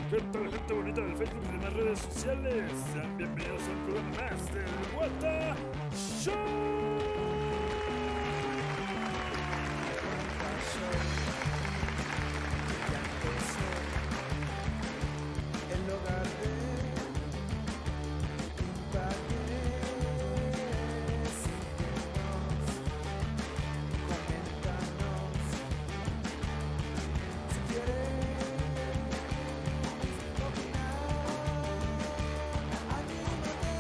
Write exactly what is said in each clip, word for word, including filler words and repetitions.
¿Qué tal, gente bonita del Facebook y demás redes sociales? Sean bienvenidos a un programa más del What the Show. El hogar de Impaques, síguenos, coméntanos, si quieres opinar, anímate.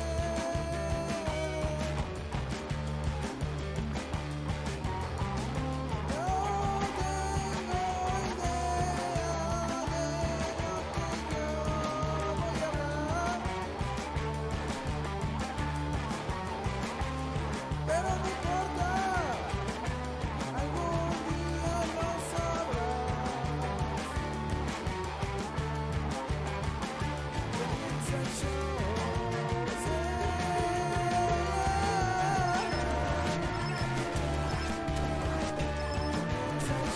No tengo idea de lo que yo voy a hablar, pero no importa, algún día lo sabrás. Comienza el show, comienza el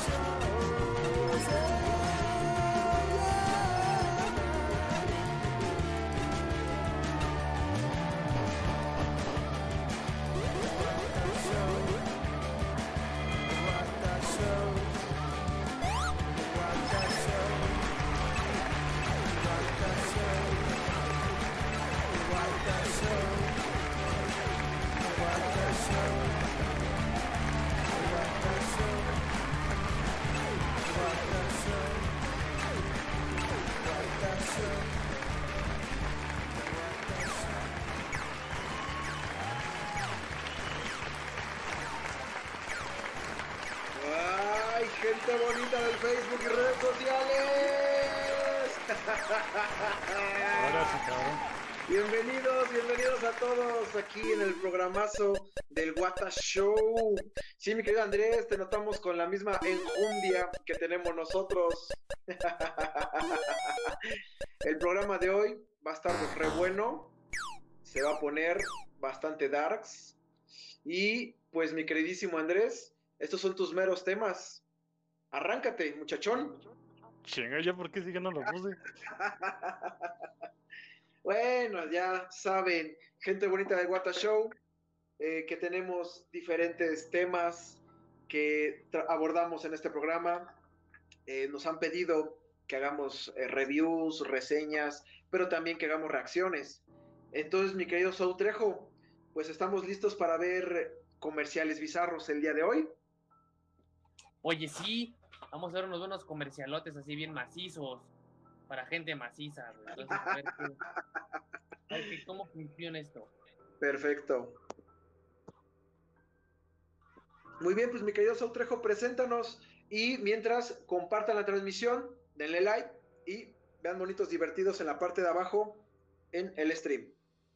¡Ay, gente bonita del Facebook y redes sociales! Ahora sí, cabrón. Bienvenidos, bienvenidos a todos aquí en el programazo del What the Show. Sí, mi querido Andrés, te notamos con la misma enjundia que tenemos nosotros. El programa de hoy va a estar re bueno, se va a poner bastante darks. Y pues, mi queridísimo Andrés, estos son tus meros temas. Arráncate, muchachón. Chinga, ¿ya por qué sí que no lo puse? Bueno, ya saben, gente bonita del What the Show, eh, que tenemos diferentes temas que tra- abordamos en este programa. Eh, nos han pedido que hagamos eh, reviews, reseñas, pero también que hagamos reacciones. Entonces, mi querido Saúl Trejo, pues estamos listos para ver comerciales bizarros el día de hoy. Oye, sí, vamos a ver unos buenos comercialotes así bien macizos, para gente maciza, güey. Entonces, a ver, qué- a ver qué- cómo funciona esto. Perfecto. Muy bien, pues mi querido Saúl Trejo, preséntanos y mientras compartan la transmisión, denle like y vean bonitos divertidos en la parte de abajo en el stream.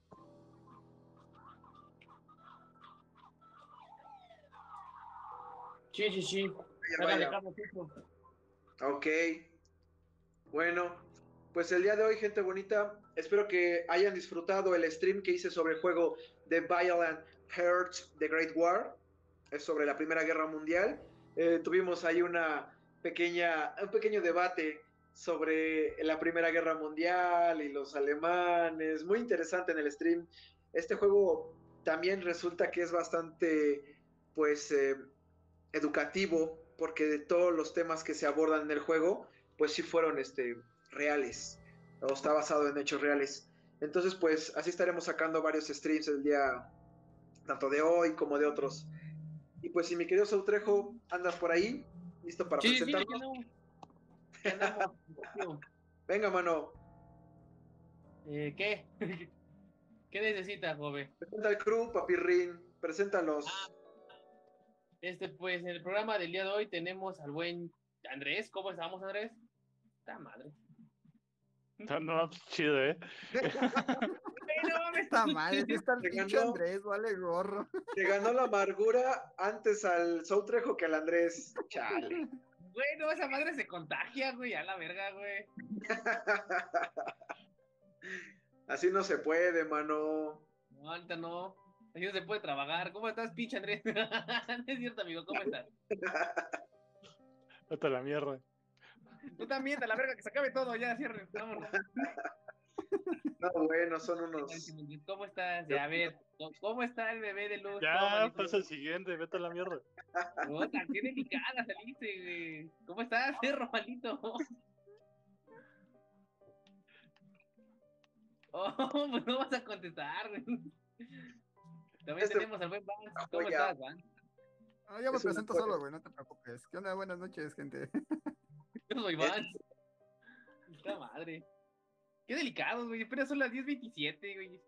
Sí, sí, sí. Vaya, Hágale vaya. caso, Tito. Ok, bueno, pues el día de hoy, gente bonita, espero que hayan disfrutado el stream que hice sobre el juego de Violent Hearts The Great War. Es sobre la Primera Guerra Mundial. Eh, tuvimos ahí una pequeña, un pequeño debate sobre la Primera Guerra Mundial y los alemanes. Muy interesante en el stream. Este juego también resulta que es bastante, pues, eh, educativo, porque de todos los temas que se abordan en el juego, pues sí fueron este, reales, o está basado en hechos reales. Entonces, pues así estaremos sacando varios streams el día, tanto de hoy como de otros. Y pues si mi querido Sautrejo, andas por ahí, listo para Sí, sí, sí, aquí presentarnos. andamos. Aquí andamos. tío. Venga, mano, Eh, ¿qué? ¿Qué necesita, joven? presenta el crew, papirrín, preséntalos. Este, pues, en el programa del día de hoy tenemos al buen Andrés. ¿Cómo estamos, Andrés? ¡Ta madre! No, no, chido, ¿eh? Güey, no mames. Está mal, es que está el Te pinche ganó. Andrés, vale gorro. Te ganó la amargura antes al Sautrejo que al Andrés. Chale. Güey, no, esa madre se contagia, güey, a la verga, güey. Así no se puede, mano. No, ahorita no. Así no se puede trabajar. ¿Cómo estás, pinche Andrés? No es cierto, amigo, ¿cómo estás? Vete a la mierda. Tú también, a la verga, que se acabe todo, ya, cierren, vámonos. No, bueno, son unos... ¿Cómo estás? Ya, a ver, ¿cómo está el bebé de luz? Ya, pasa el siguiente, vete a la mierda. Puta, qué delicada saliste, güey. ¿Cómo estás, perro malito? Oh, pues no vas a contestar, güey. También Este- tenemos al buen Vance. ¿Cómo Oye. estás, Vance? Ah, yo me Es una presento joya. solo, güey, no te preocupes. ¿Qué onda? Buenas noches, gente. Yo soy Vance. Puta madre. Qué delicados, güey. Pero son las diez veintisiete, güey.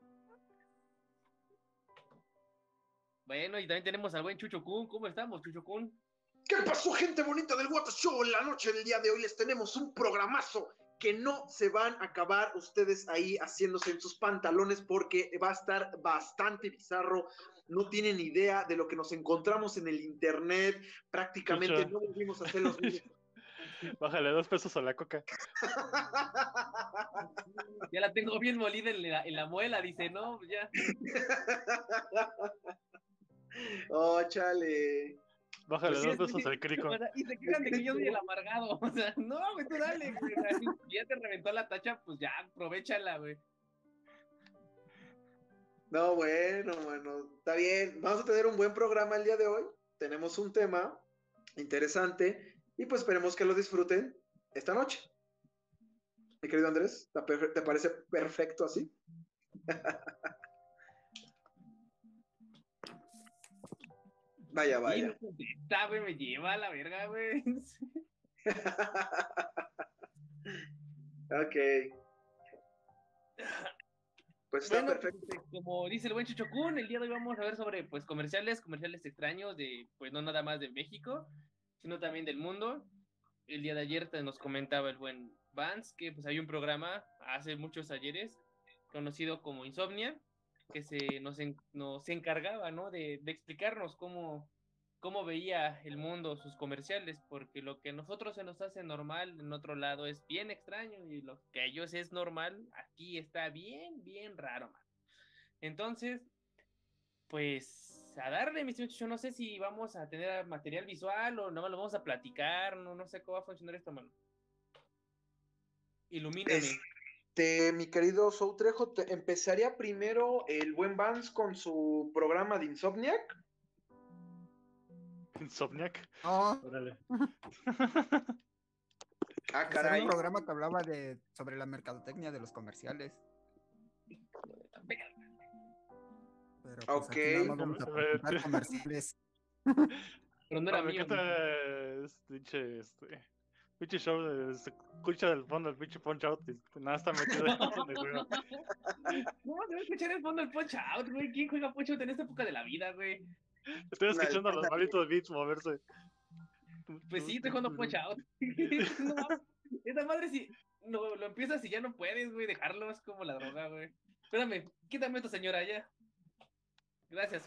Bueno, y también tenemos al buen Chucho Kun. ¿Cómo estamos, Chucho Kun? ¿Qué pasó, gente bonita del What Show? En la noche del día de hoy les tenemos un programazo que no se van a acabar ustedes ahí haciéndose en sus pantalones porque va a estar bastante bizarro. No tienen idea de lo que nos encontramos en el internet. Prácticamente Chucho. no volvimos a hacer los mismos. Bájale dos pesos a la coca. Ya la tengo bien molida en la, en la muela, dice, no, pues ya. Oh, chale. Bájale Pues dos sí, pesos sí. al crico. O sea, y se quejan de que yo soy el amargado. O sea, no, güey, tú dale, güey. O sea, si ya te reventó la tacha, pues ya, aprovechala, güey. No, bueno, bueno, está bien. Vamos a tener un buen programa el día de hoy. Tenemos un tema interesante y pues esperemos que lo disfruten esta noche. Mi querido Andrés, ¿te perfe- te parece perfecto así? Vaya, Y vaya. no contesta, güey, me lleva a la verga, güey. Ok. Pues está Bueno, perfecto. pues, como dice el buen Chucho Kun, el día de hoy vamos a ver sobre pues comerciales, comerciales extraños de, pues no nada más de México, sino también del mundo. El día de ayer te- nos comentaba el buen Vance que pues hay un programa hace muchos ayeres conocido como Insomnia, que se nos, en- nos encargaba, ¿no? de, de explicarnos cómo, cómo veía el mundo sus comerciales, porque lo que a nosotros se nos hace normal en otro lado es bien extraño y lo que a ellos es normal aquí está bien, bien raro, man. Entonces, pues a darle, mis muchachos, yo no sé si vamos a tener material visual o no lo vamos a platicar, no, no sé cómo va a funcionar esto, mano. Ilumíname. Este, mi querido Soutrejo, te empezaría primero el buen Vance con su programa de Insomniac. Insomniac. No, Órale. Ah, ese era caray. un programa que hablaba de sobre la mercadotecnia de los comerciales. Pero pues Ok. aquí nada más vamos a A ver, presentar tú- comerciales. Pero no era No, me mío. encanta este pinche, este, pinche show, de- se escucha del fondo el pinche Punch Out y nada está metido ahí donde juega. ¿Cómo se va a escuchar el fondo el Punch Out, güey? ¿Quién juega Punch Out en esta época de la vida, güey? Estoy escuchando a los malitos beats moverse. Pues sí, estoy jugando Punch Out. No, esa madre si no, lo empiezas y ya no puedes, güey, dejarlo, es como la droga, güey. Espérame, quítame esto, señora, ya. Gracias.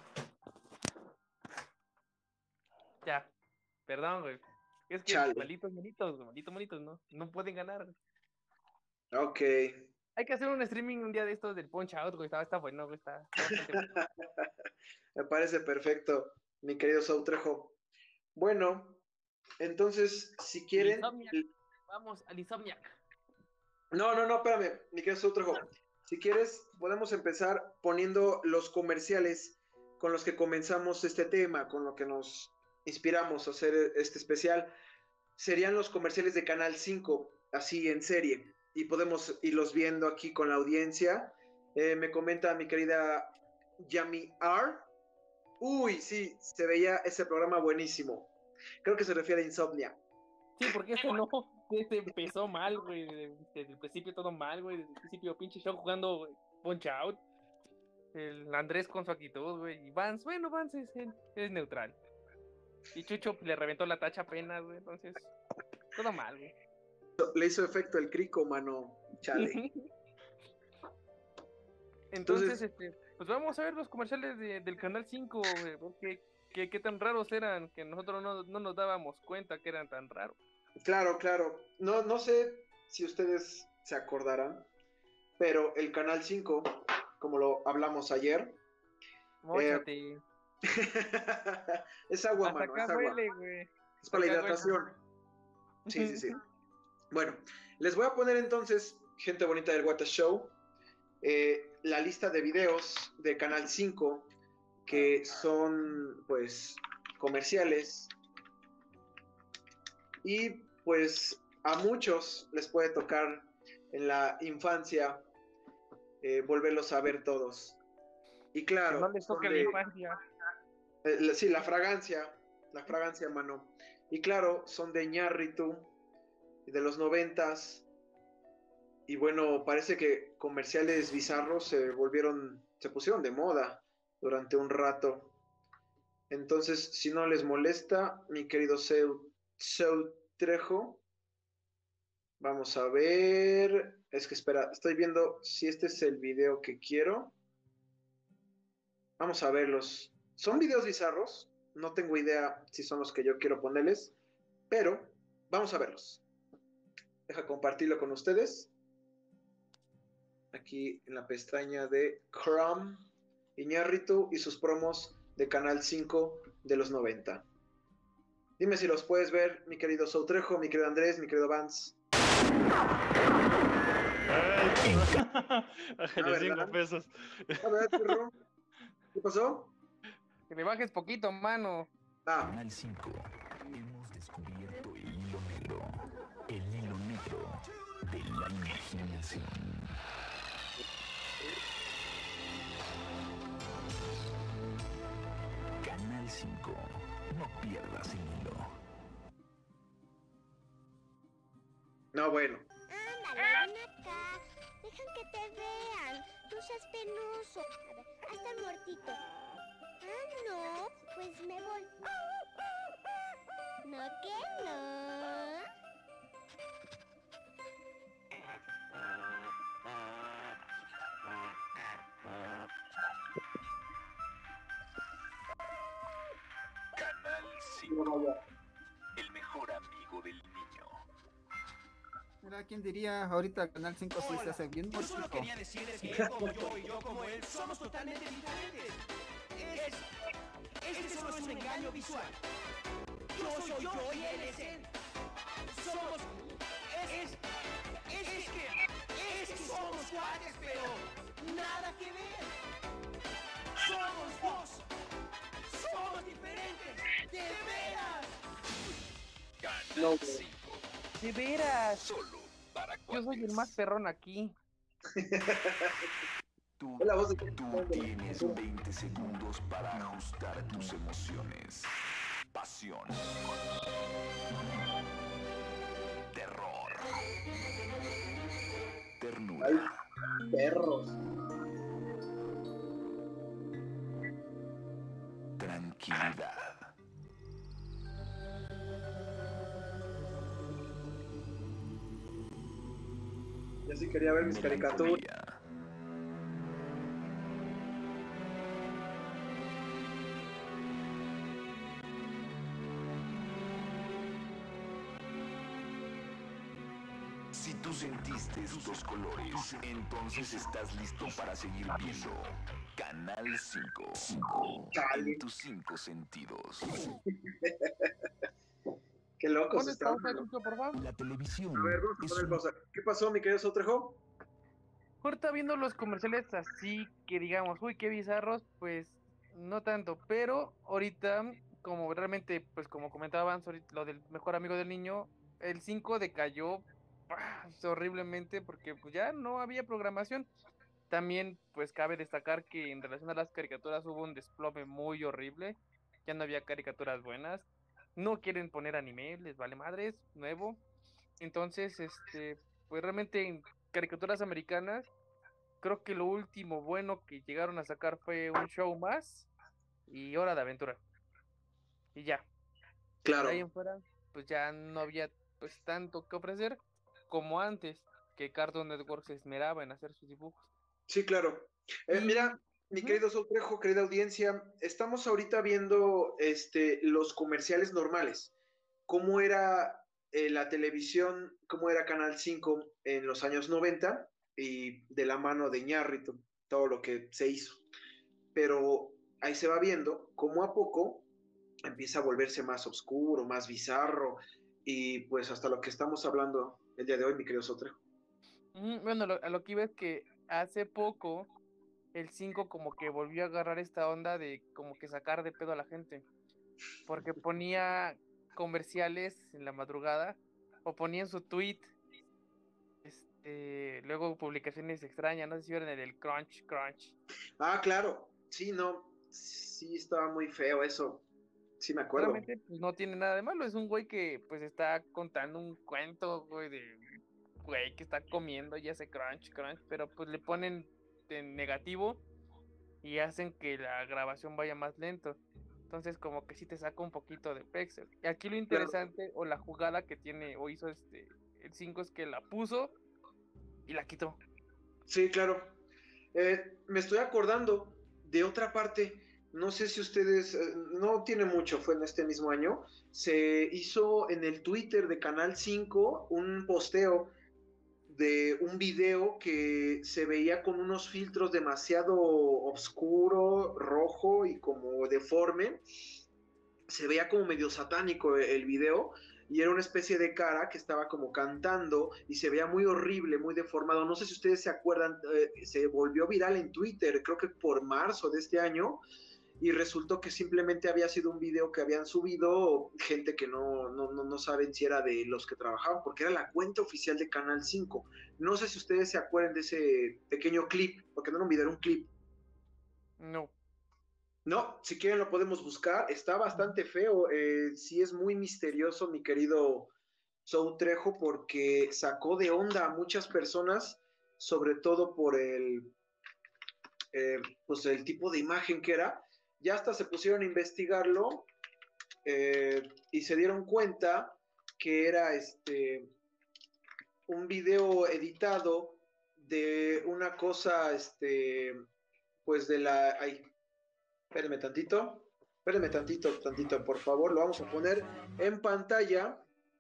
Ya, perdón, güey. Es que Chale. malitos, malitos, güey, malitos, malitos, ¿no? No pueden ganar. Ok. Hay que hacer un streaming un día de estos del Punch Out, güey. Está, está bueno, güey. Está, está bastante bueno. Me parece perfecto, mi querido Soutrejo. Bueno, entonces, si quieren. Insomniac. Vamos al Insomniac. No, no, no, espérame, mi querido Soutrejo. Si quieres, podemos empezar poniendo los comerciales con los que comenzamos este tema, con lo que nos inspiramos a hacer este especial. Serían los comerciales de Canal cinco, así en serie. Y podemos irlos viendo aquí con la audiencia. Eh, me comenta mi querida Yami R. Uy, sí, se veía ese programa buenísimo. Creo que se refiere a Insomnia. Sí, porque este no. Este empezó mal, güey. Desde, desde el principio todo mal, güey. Desde el principio pinche show jugando güey, Punch Out. El Andrés con su actitud, güey. Y Vance, bueno, Vance es, es neutral. Y Chucho le reventó la tacha apenas, güey. Entonces, todo mal, güey. Le hizo efecto el crico, mano. Chale. Entonces, Entonces- este, pues vamos a ver los comerciales de- del Canal cinco, güey. Porque qué, qué tan raros eran que nosotros no, no nos dábamos cuenta que eran tan raros. Claro, claro. No, no sé si ustedes se acordarán, pero el Canal cinco, como lo hablamos ayer, Móchate. es agua, Hasta mano, acá es agua. huele, güey. Es para la acá huele. hidratación. Sí, sí, sí. Bueno, les voy a poner entonces, gente bonita del What the Show, eh, la lista de videos de Canal cinco que son, pues, comerciales y, pues, a muchos les puede tocar en la infancia eh, volverlos a ver todos. Y claro, Que no les toque son la de- infancia. eh, la- sí, la fragancia, la fragancia, mano. Y claro, son de Ñarritu, de los noventas. Y bueno, parece que comerciales bizarros se volvieron, se pusieron de moda durante un rato. Entonces, si no les molesta, mi querido Seu, Seu Trejo, vamos a ver. Es que espera, estoy viendo si este es el video que quiero. Vamos a verlos. Son videos bizarros. No tengo idea si son los que yo quiero ponerles, pero vamos a verlos. Deja compartirlo con ustedes. Aquí en la pestaña de Chrome, Iñárritu y sus promos de Canal cinco de los noventa. Dime si los puedes ver, mi querido Soutrejo, mi querido Andrés, mi querido Vance. Bájale cinco ¿verdad? pesos. A ver, perro. ¿Qué pasó? Que le bajes poquito, mano. Ah, Canal cinco. Hemos descubierto el hilo negro. El hilo negro de la imaginación. Canal cinco. No pierdas el hilo. no, bueno. Ándale, ven acá. Dejan que te vean. No seas penoso. A ver, ahí está el muertito. Ah, no. Pues me voy. ¿No que no? Canal cinco. El mejor amigo del niño. Mira, ¿quién diría? Ahorita Canal cinco sí se hace bien Yo solo mortico. quería decirles que como yo y yo como él somos totalmente diferentes. Es, este solo es un engaño visual. Yo soy yo y él es él. Somos... Es... Es, es que... Es que somos cuates, pero... Nada que ver. Somos dos. Somos diferentes. ¡De veras! Canal No, cinco. De veras. Solo para Yo soy el cuates. más perrón aquí. Tú, Es la voz de- tú tienes veinte segundos para ajustar tus emociones. Pasión. Terror. Ternura. Perros. Tranquilidad. Yo sí quería ver mis caricaturas. Melancolía. Si tú sentiste estos colores, entonces estás listo para seguir viendo Canal cinco. Chale. En tus cinco sentidos. Qué locos ¿Dónde está están. usted, ¿no? Chucho, por favor? La televisión A ver, vamos a es poner un pausa. ¿Qué pasó, mi querido Soutrejo? Ahorita viendo los comerciales así que digamos, uy, qué bizarros, pues no tanto, pero ahorita, como realmente, pues como comentaban, lo del mejor amigo del niño, el cinco decayó ¡pah! Horriblemente porque pues ya no había programación. También, pues cabe destacar que en relación a las caricaturas hubo un desplome muy horrible, ya no había caricaturas buenas, no quieren poner anime, les vale madres, nuevo. Entonces, este, pues realmente en caricaturas americanas, creo que lo último bueno que llegaron a sacar fue un show más y Hora de Aventura. Y ya. Claro. De ahí en fuera, pues ya no había pues tanto que ofrecer como antes, que Cartoon Network se esmeraba en hacer sus dibujos. Sí, claro. Eh, Y- mira, mi Ujú. querido Soutrejo, querida audiencia, estamos ahorita viendo este, los comerciales normales. Cómo era eh, la televisión, cómo era Canal cinco en los años noventa y de la mano de Ñarritu, todo lo que se hizo. Pero ahí se va viendo cómo a poco empieza a volverse más oscuro, más bizarro. y pues hasta lo que estamos hablando el día de hoy, mi querido Sotrejo. Mm, Bueno, lo- a lo que iba es que hace poco el cinco como que volvió a agarrar esta onda de como que sacar de pedo a la gente, porque ponía comerciales en la madrugada o ponía en su tweet, este, luego publicaciones extrañas, no sé si vieron el del Crunch Crunch. Ah, claro, sí, no, sí estaba muy feo eso, sí me acuerdo. Realmente pues, no tiene nada de malo, es un güey que pues está contando un cuento, güey, de güey que está comiendo y hace crunch, crunch, pero pues le ponen en negativo y hacen que la grabación vaya más lento. Entonces como que sí te saca un poquito de pexel. Y aquí lo interesante o la jugada que tiene o hizo este el cinco es que la puso y la quitó. Sí, claro. Eh, me estoy acordando de otra parte, no sé si ustedes, eh, no tiene mucho, fue en este mismo año, se hizo en el Twitter de Canal cinco un posteo de un video que se veía con unos filtros demasiado oscuro, rojo y como deforme. Se veía como medio satánico el video y era una especie de cara que estaba como cantando y se veía muy horrible, muy deformado. No sé si ustedes se acuerdan, eh, se volvió viral en Twitter, creo que por marzo de este año, y resultó que simplemente había sido un video que habían subido gente que no, no, no, no saben si era de los que trabajaban, porque era la cuenta oficial de Canal cinco. No sé si ustedes se acuerdan de ese pequeño clip, porque no era un video, era un clip. No. No, si quieren lo podemos buscar, está bastante feo, eh, sí es muy misterioso mi querido Soutrejo porque sacó de onda a muchas personas, sobre todo por el, eh, pues el tipo de imagen que era, ya hasta se pusieron a investigarlo eh, y se dieron cuenta que era este un video editado de una cosa, este, pues de la, ay, espérenme tantito, espérenme tantito, tantito, por favor, lo vamos a poner en pantalla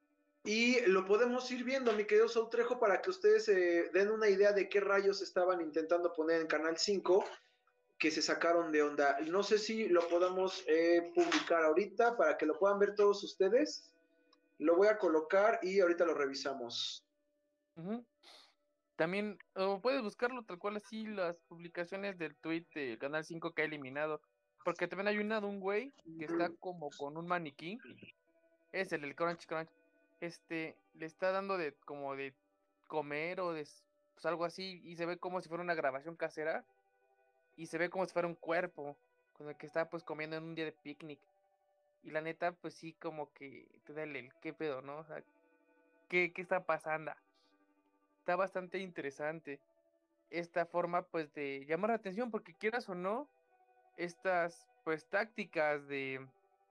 y lo podemos ir viendo, mi querido Soutrejo, para que ustedes eh, den una idea de qué rayos estaban intentando poner en Canal cinco, que se sacaron de onda. No sé si lo podamos eh, publicar ahorita para que lo puedan ver todos ustedes. Lo voy a colocar y ahorita lo revisamos. Ujú. También, o puedes buscarlo tal cual así, las publicaciones del tweet del Canal cinco que ha eliminado. Porque también hay una de un güey que está como con un maniquí. Es el del Crunch Crunch. Este, le está dando de como de comer o de s- pues algo así. Y se ve como si fuera una grabación casera. Y se ve como si fuera un cuerpo. Con el que está pues comiendo en un día de picnic. Y la neta, pues sí, como que te da el, el qué pedo, ¿no? O sea, ¿qué, qué está pasando? Está bastante interesante esta forma pues de llamar la atención porque quieras o no, estas pues tácticas de,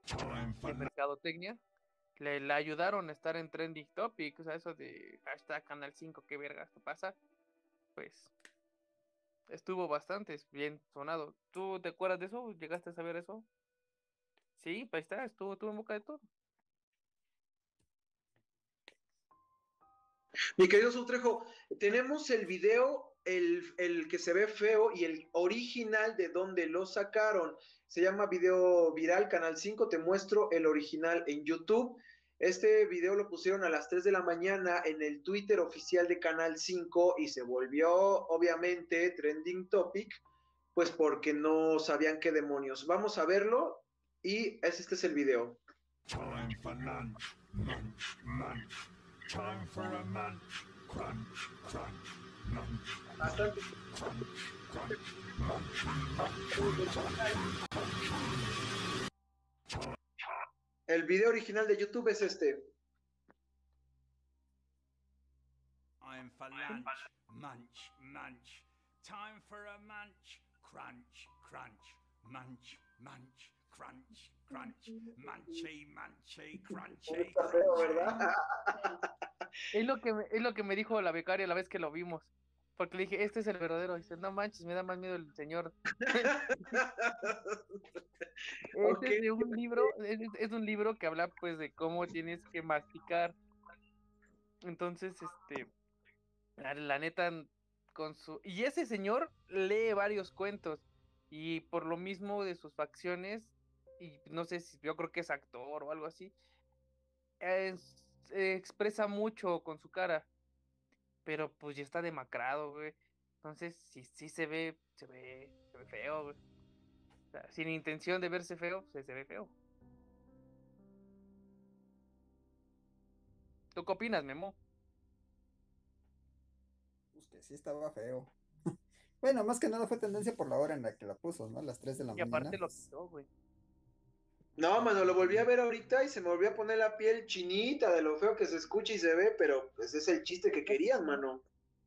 de mercadotecnia le, le ayudaron a estar en trending topics, o sea, eso de hashtag Canal cinco, qué vergas te pasa, pues estuvo bastante bien sonado. ¿Tú te acuerdas de eso? ¿Llegaste a saber eso? Sí, pues ahí está, estuvo, estuvo en boca de todo. Mi querido Sutrejo, tenemos el video, el, el que se ve feo y el original de donde lo sacaron. Se llama Video Viral Canal cinco. Te muestro el original en YouTube. Este video lo pusieron a las tres de la mañana en el Twitter oficial de Canal cinco y se volvió obviamente trending topic, pues porque no sabían qué demonios. Vamos a verlo y este es el video. Time for lunch, munch, munch. Time for a munch, crunch, crunch, munch, Bastante. crunch, crunch, munch, El video original de YouTube es este. I'm for lunch, munch, munch. Time for a munch, crunch, crunch, munch, munch, crunch, crunch, munchy, munchy, crunchy. Está feo, ¿verdad? Es lo que me, es lo que me dijo la becaria la vez que lo vimos. Porque le dije, este es el verdadero. Dice, no manches, me da más miedo el señor. Este Ok. es de un libro, es, es un libro que habla pues de cómo tienes que masticar. Entonces, este, la, la neta, con su... Y ese señor lee varios cuentos. Y por lo mismo de sus facciones, y no sé si yo creo que es actor o algo así, es- eh, expresa mucho con su cara, pero pues ya está demacrado, güey. Entonces, sí, sí se ve, se ve, se ve feo, güey. O sea, sin intención de verse feo, pues, se ve feo. ¿Tú qué opinas, Memo? Pues que sí estaba feo. Bueno, más que nada fue tendencia por la hora en la que la puso, ¿no? Las tres de la Y aparte mañana. lo quitó, güey. No, mano, lo volví a ver ahorita y se me volvió a poner la piel chinita de lo feo que se escucha y se ve, pero pues es el chiste que querían, mano.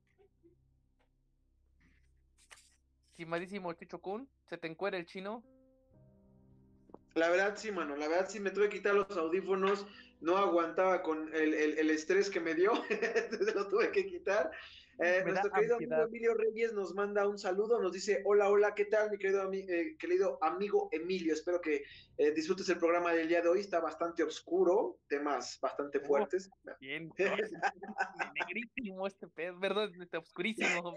Estimadísimo Chucho Kun, ¿se te encuera el chino? La verdad sí, mano, la verdad sí me tuve que quitar los audífonos, no aguantaba con el, el, el estrés que me dio, entonces lo tuve que quitar. Eh, Me da nuestro querido ansiedad. amigo Emilio Reyes nos manda un saludo, nos dice, hola, hola, ¿qué tal mi querido, ami- eh, querido amigo Emilio? Espero que eh, disfrutes el programa del día de hoy, está bastante oscuro, temas bastante Oh, fuertes. bien, no, es negrísimo este pedo, perdón, este oscurísimo.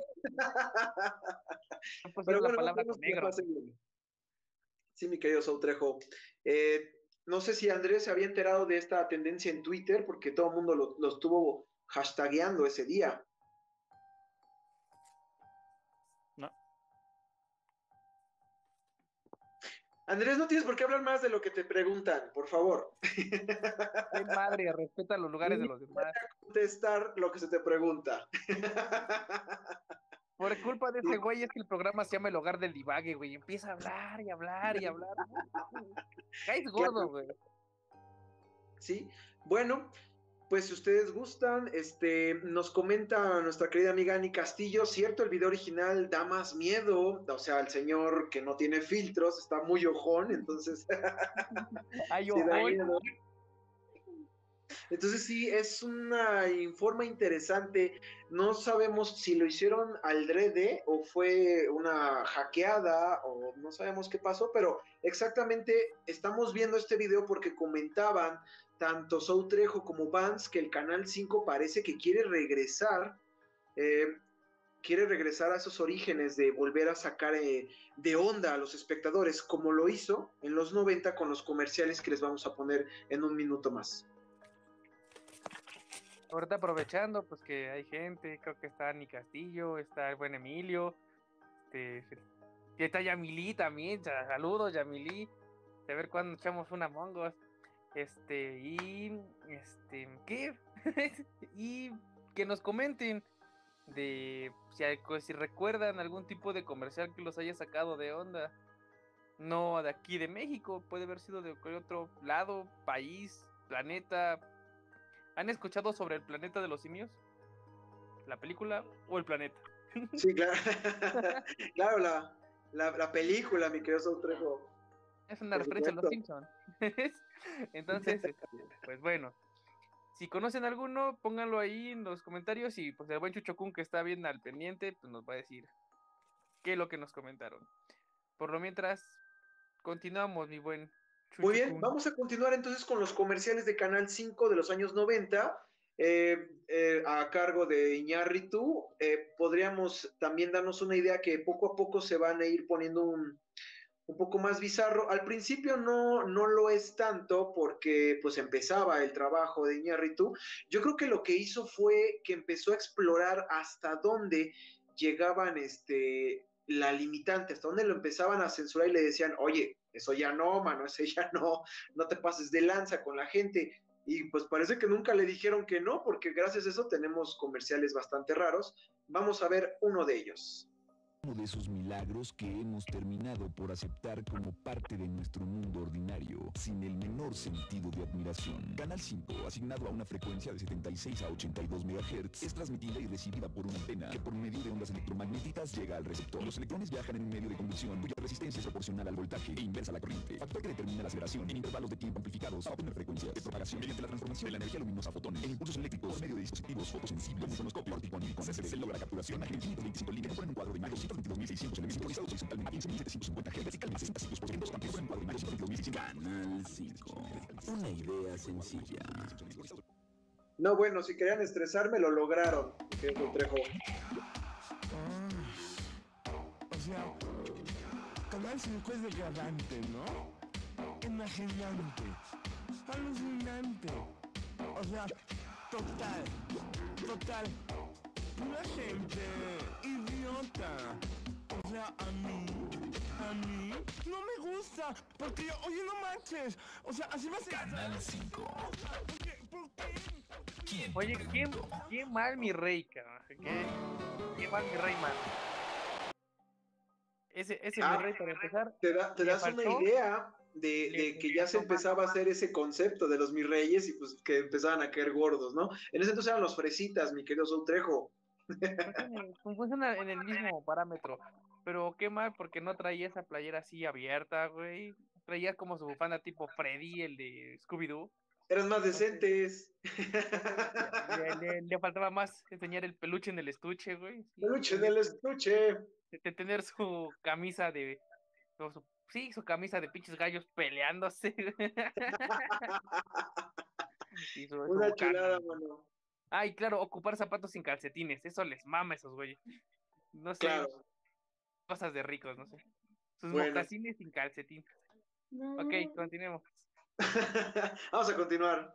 No puedo Pero decir la bueno, palabra esperemos con que la negro. pasen bien. Sí, mi querido Sautrejo. Eh, no sé si Andrés se había enterado de esta tendencia en Twitter, porque todo el mundo lo, lo estuvo hashtagueando ese día. No. Andrés, no tienes por qué hablar más de lo que te preguntan, por favor. Qué madre, respeta los lugares de los demás. Contestar lo que se te pregunta. Por culpa de ese güey es que el programa se llama El Hogar del Divague, güey. Empieza a hablar y hablar y hablar. Caes gordo, güey. Sí, bueno, pues si ustedes gustan, este, nos comenta nuestra querida amiga Ani Castillo, cierto, el video original da más miedo, o sea, el señor que no tiene filtros está muy ojón, entonces Ay, sí da ojo. miedo. Entonces sí, es una informa interesante. No sabemos si lo hicieron al drede o fue una hackeada o no sabemos qué pasó, pero exactamente estamos viendo este video porque comentaban tanto Sau Trejo como Vance que el Canal cinco parece que quiere regresar, eh, quiere regresar a esos orígenes de volver a sacar eh, de onda a los espectadores, como lo hizo en los noventa con los comerciales que les vamos a poner en un minuto más. Ahorita aprovechando, pues que hay gente, creo que está Ani Castillo, está el buen Emilio, este, y está Yamilí también, saludos Yamilí, a ver cuándo echamos una Among Us, este, y, este, ¿qué? Y que nos comenten de si, hay- si recuerdan algún tipo de comercial que los haya sacado de onda, no de aquí de México, puede haber sido de cualquier otro lado, país, planeta. ¿Han escuchado sobre el planeta de los simios? ¿La película o el planeta? Sí, claro. Claro, la, la, la película, mi querido Sau Trejo. Es una Por referencia a los supuesto. Simpsons. Entonces, este, pues bueno. Si conocen alguno, pónganlo ahí en los comentarios y pues el buen Chucho Kun que está bien al pendiente, pues nos va a decir qué es lo que nos comentaron. Por lo mientras, continuamos, mi buen Muy Chucho bien, Kun. vamos a continuar entonces con los comerciales de Canal cinco de los años noventa, eh, eh, a cargo de Iñárritu. Eh, podríamos también darnos una idea que poco a poco se van a ir poniendo un, un poco más bizarro. Al principio no, no lo es tanto porque pues empezaba el trabajo de Iñárritu. Yo creo que lo que hizo fue que empezó a explorar hasta dónde llegaban este, la limitante, hasta dónde lo empezaban a censurar y le decían, oye, eso ya no, mano, eso ya no, no te pases de lanza con la gente. Y pues parece que nunca le dijeron que no, porque gracias a eso tenemos comerciales bastante raros. Vamos a ver uno de ellos. Uno de esos milagros que hemos terminado por aceptar como parte de nuestro mundo ordinario, sin el menor sentido de admiración. Canal cinco, asignado a una frecuencia de setenta y seis a ochenta y dos megahertz, es transmitida y recibida por una antena que por medio de ondas electromagnéticas llega al receptor. Los electrones viajan en un medio de conducción cuya resistencia es proporcional al voltaje e inversa a la corriente, factor que determina la aceleración en intervalos de tiempo amplificados a obtener frecuencias de propagación mediante la transformación de la energía luminosa a fotones en impulsos eléctricos por medio de dispositivos fotosensibles como sonoscopio, óptico y con C C D. Se logra la capturación a quinientos veinticinco líneas por un cuadro de imagen veintidós mil seiscientos elementos sincronizados horizontalmente a quince mil setecientos cincuenta Hz, verticalmente sesenta ciclos por segundo, amplios por un cuadro de imagen veintidós mil seiscientos. Canal cinco. Una idea sencilla. No, bueno, si querían estresarme, lo lograron. Que es lo Trejo. Ah, o sea, Canal cinco es degradante, ¿no? Enajenante, alucinante, O sea, total, total, una gente idiota. O sea, a mí, a mí, no me gusta, porque, oye, no manches, o sea, así va a ser... Canal cinco. ¿Por qué? ¿Por qué? ¿Quién Oye, te qué, preguntó? qué mal mi rey, cabrón. Qué, qué mal mi rey, man. Ese, ese Ah, mi rey, para empezar, Te, da- te le das una faltó- idea de, le- de le que ya se faltó más. empezaba a hacer ese concepto de los mis reyes y pues que empezaban a caer gordos, ¿no? En ese entonces eran los fresitas, mi querido Soutrejo. Funciona, funciona en el mismo parámetro. Pero qué mal porque no traía esa playera así abierta, güey. Traía como su bufanda tipo Freddy, el de Scooby-Doo. Eran más decentes. Le, le- le faltaba más enseñar el peluche en el estuche, güey. Sí, Peluche tener, del estuche. de- de tener su camisa de... o su- sí, su camisa de pinches gallos peleándose. güey. Y su, Una su chulada, cana. mano. Ah, y claro, ocupar zapatos sin calcetines. Eso les mama a esos güeyes. No sé, Claro. cosas de ricos, no sé. Sus Bueno. mocasines sin calcetín. Ok, continuemos. Vamos a continuar.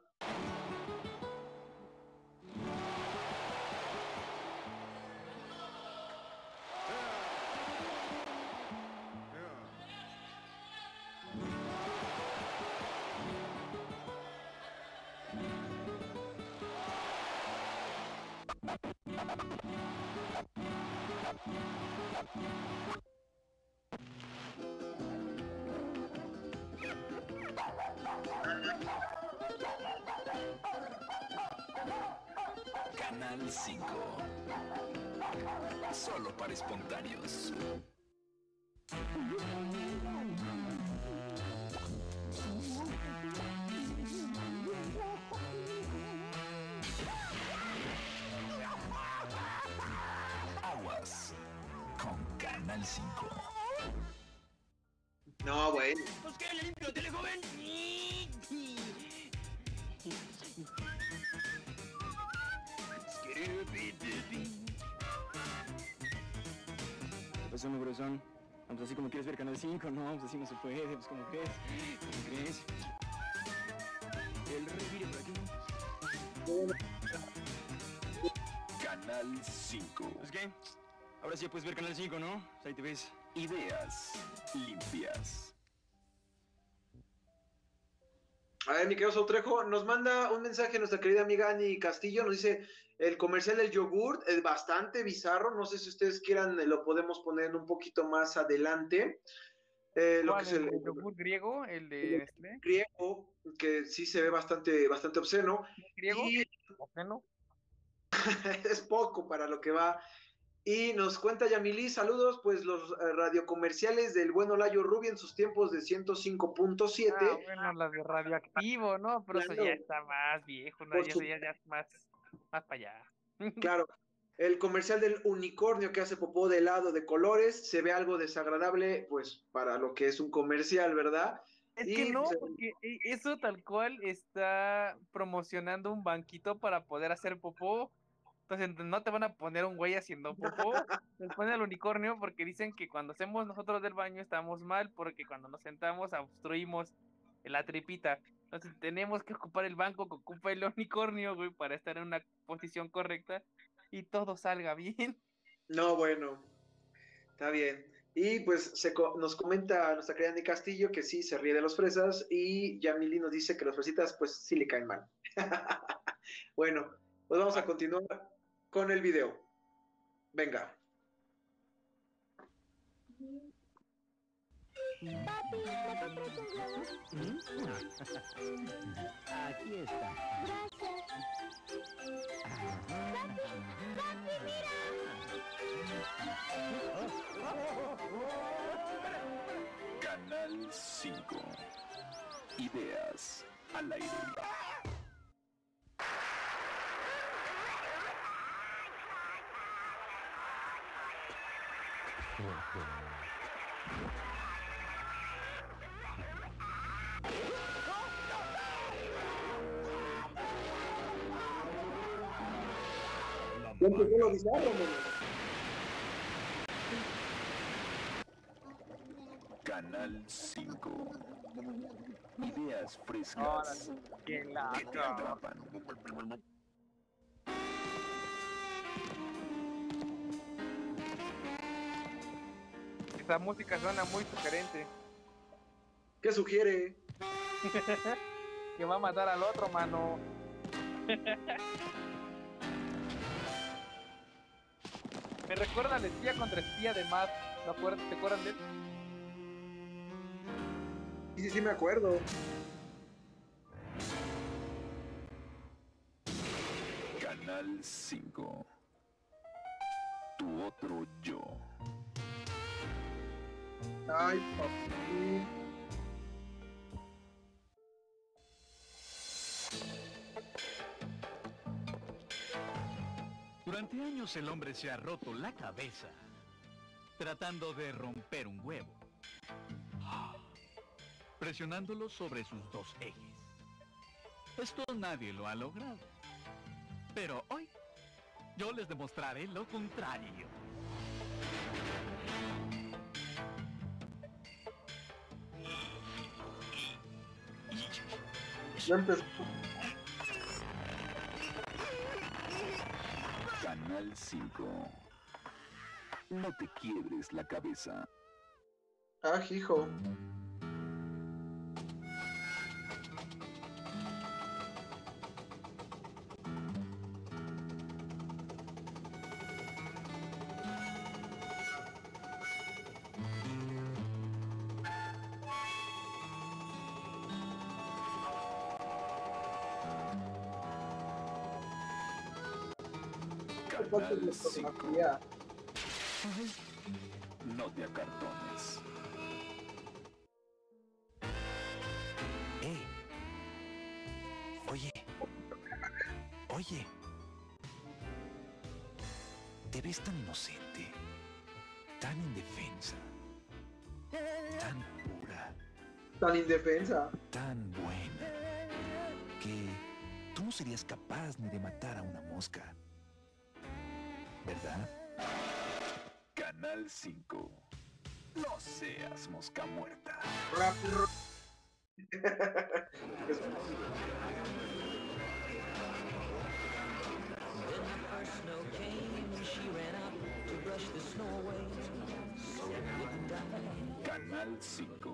Canal cinco. Solo para espontáneos. Aguas con Canal cinco. No, güey. Pues que le limpio, tele joven. Pues hombre, corazón. Pues así como quieres ver Canal cinco, no, pues así no se puede, pues como crees, ¿cómo crees? El rey viene por aquí. Canal cinco. ¿Pues qué? Ahora sí ya puedes ver Canal cinco, ¿no? Pues ahí te ves. Ideas limpias. A ver, mi querido Soutrejo, nos manda un mensaje nuestra querida amiga Ani Castillo, nos dice, el comercial del yogurt es bastante bizarro, no sé si ustedes quieran, eh, lo podemos poner un poquito más adelante. Eh, lo que ¿Cuál? es ¿El el, de yogur griego? ¿El de Nestlé? griego, que sí se ve bastante, bastante obsceno, ¿Griego? y ¿O qué no? es poco para lo que va. Y nos cuenta Yamili, saludos, pues los eh, radiocomerciales del buen Olayo Rubio en sus tiempos de ciento cinco punto siete. Ah, bueno, la de radioactivo, ¿no? Pero eso Claro. ya está más viejo, ¿no? Por Ya, su- ya, ya es más, más para allá. Claro, el comercial del unicornio que hace popó de helado de colores se ve algo desagradable, pues para lo que es un comercial, ¿verdad? Es Y, que no, pues, porque e- eso tal cual está promocionando un banquito para poder hacer popó. Entonces no te van a poner un güey haciendo popó, les ponen al unicornio porque dicen que cuando hacemos nosotros del baño estamos mal porque cuando nos sentamos obstruimos la tripita. Entonces tenemos que ocupar el banco que ocupa el unicornio, güey, para estar en una posición correcta y todo salga bien. no, bueno, está bien. Y pues se co- nos comenta nuestra querida Andy Castillo que sí se ríe de los fresas y Yamili nos dice que los fresitas pues sí le caen mal. Bueno, pues vamos a continuar con el video. Venga. Papi, ¿me compras un globo? Aquí está. Gracias. Papi, papi, mira. Canal cinco. Ideas al aire. Ya empezó lo bizarro, mono. Canal cinco. Ideas frescas Ahora, ¡qué que te laca! atrapan. Esa música suena muy sugerente. ¿Qué sugiere? Que va a matar al otro, mano. Me recuerda al espía contra espía de Matt. ¿Te acuerdas, ¿te acuerdan de él? Sí, sí, sí, me acuerdo. Canal cinco. Tu otro yo. Ay, papi. Durante años el hombre se ha roto la cabeza tratando de romper un huevo, presionándolo sobre sus dos ejes. Esto nadie lo ha logrado. Pero hoy yo les demostraré lo contrario. Ya empezó. Canal cinco. No te quiebres la cabeza. Ah, hijo. Canal cinco. No te acartones. ¡Ey! Oye. Oye. Te ves tan inocente, tan indefensa, tan pura, Tan indefensa. tan buena, que tú no serías capaz ni de matar a una mosca. ¿Verdad? Canal cinco. No seas mosca muerta. Canal cinco.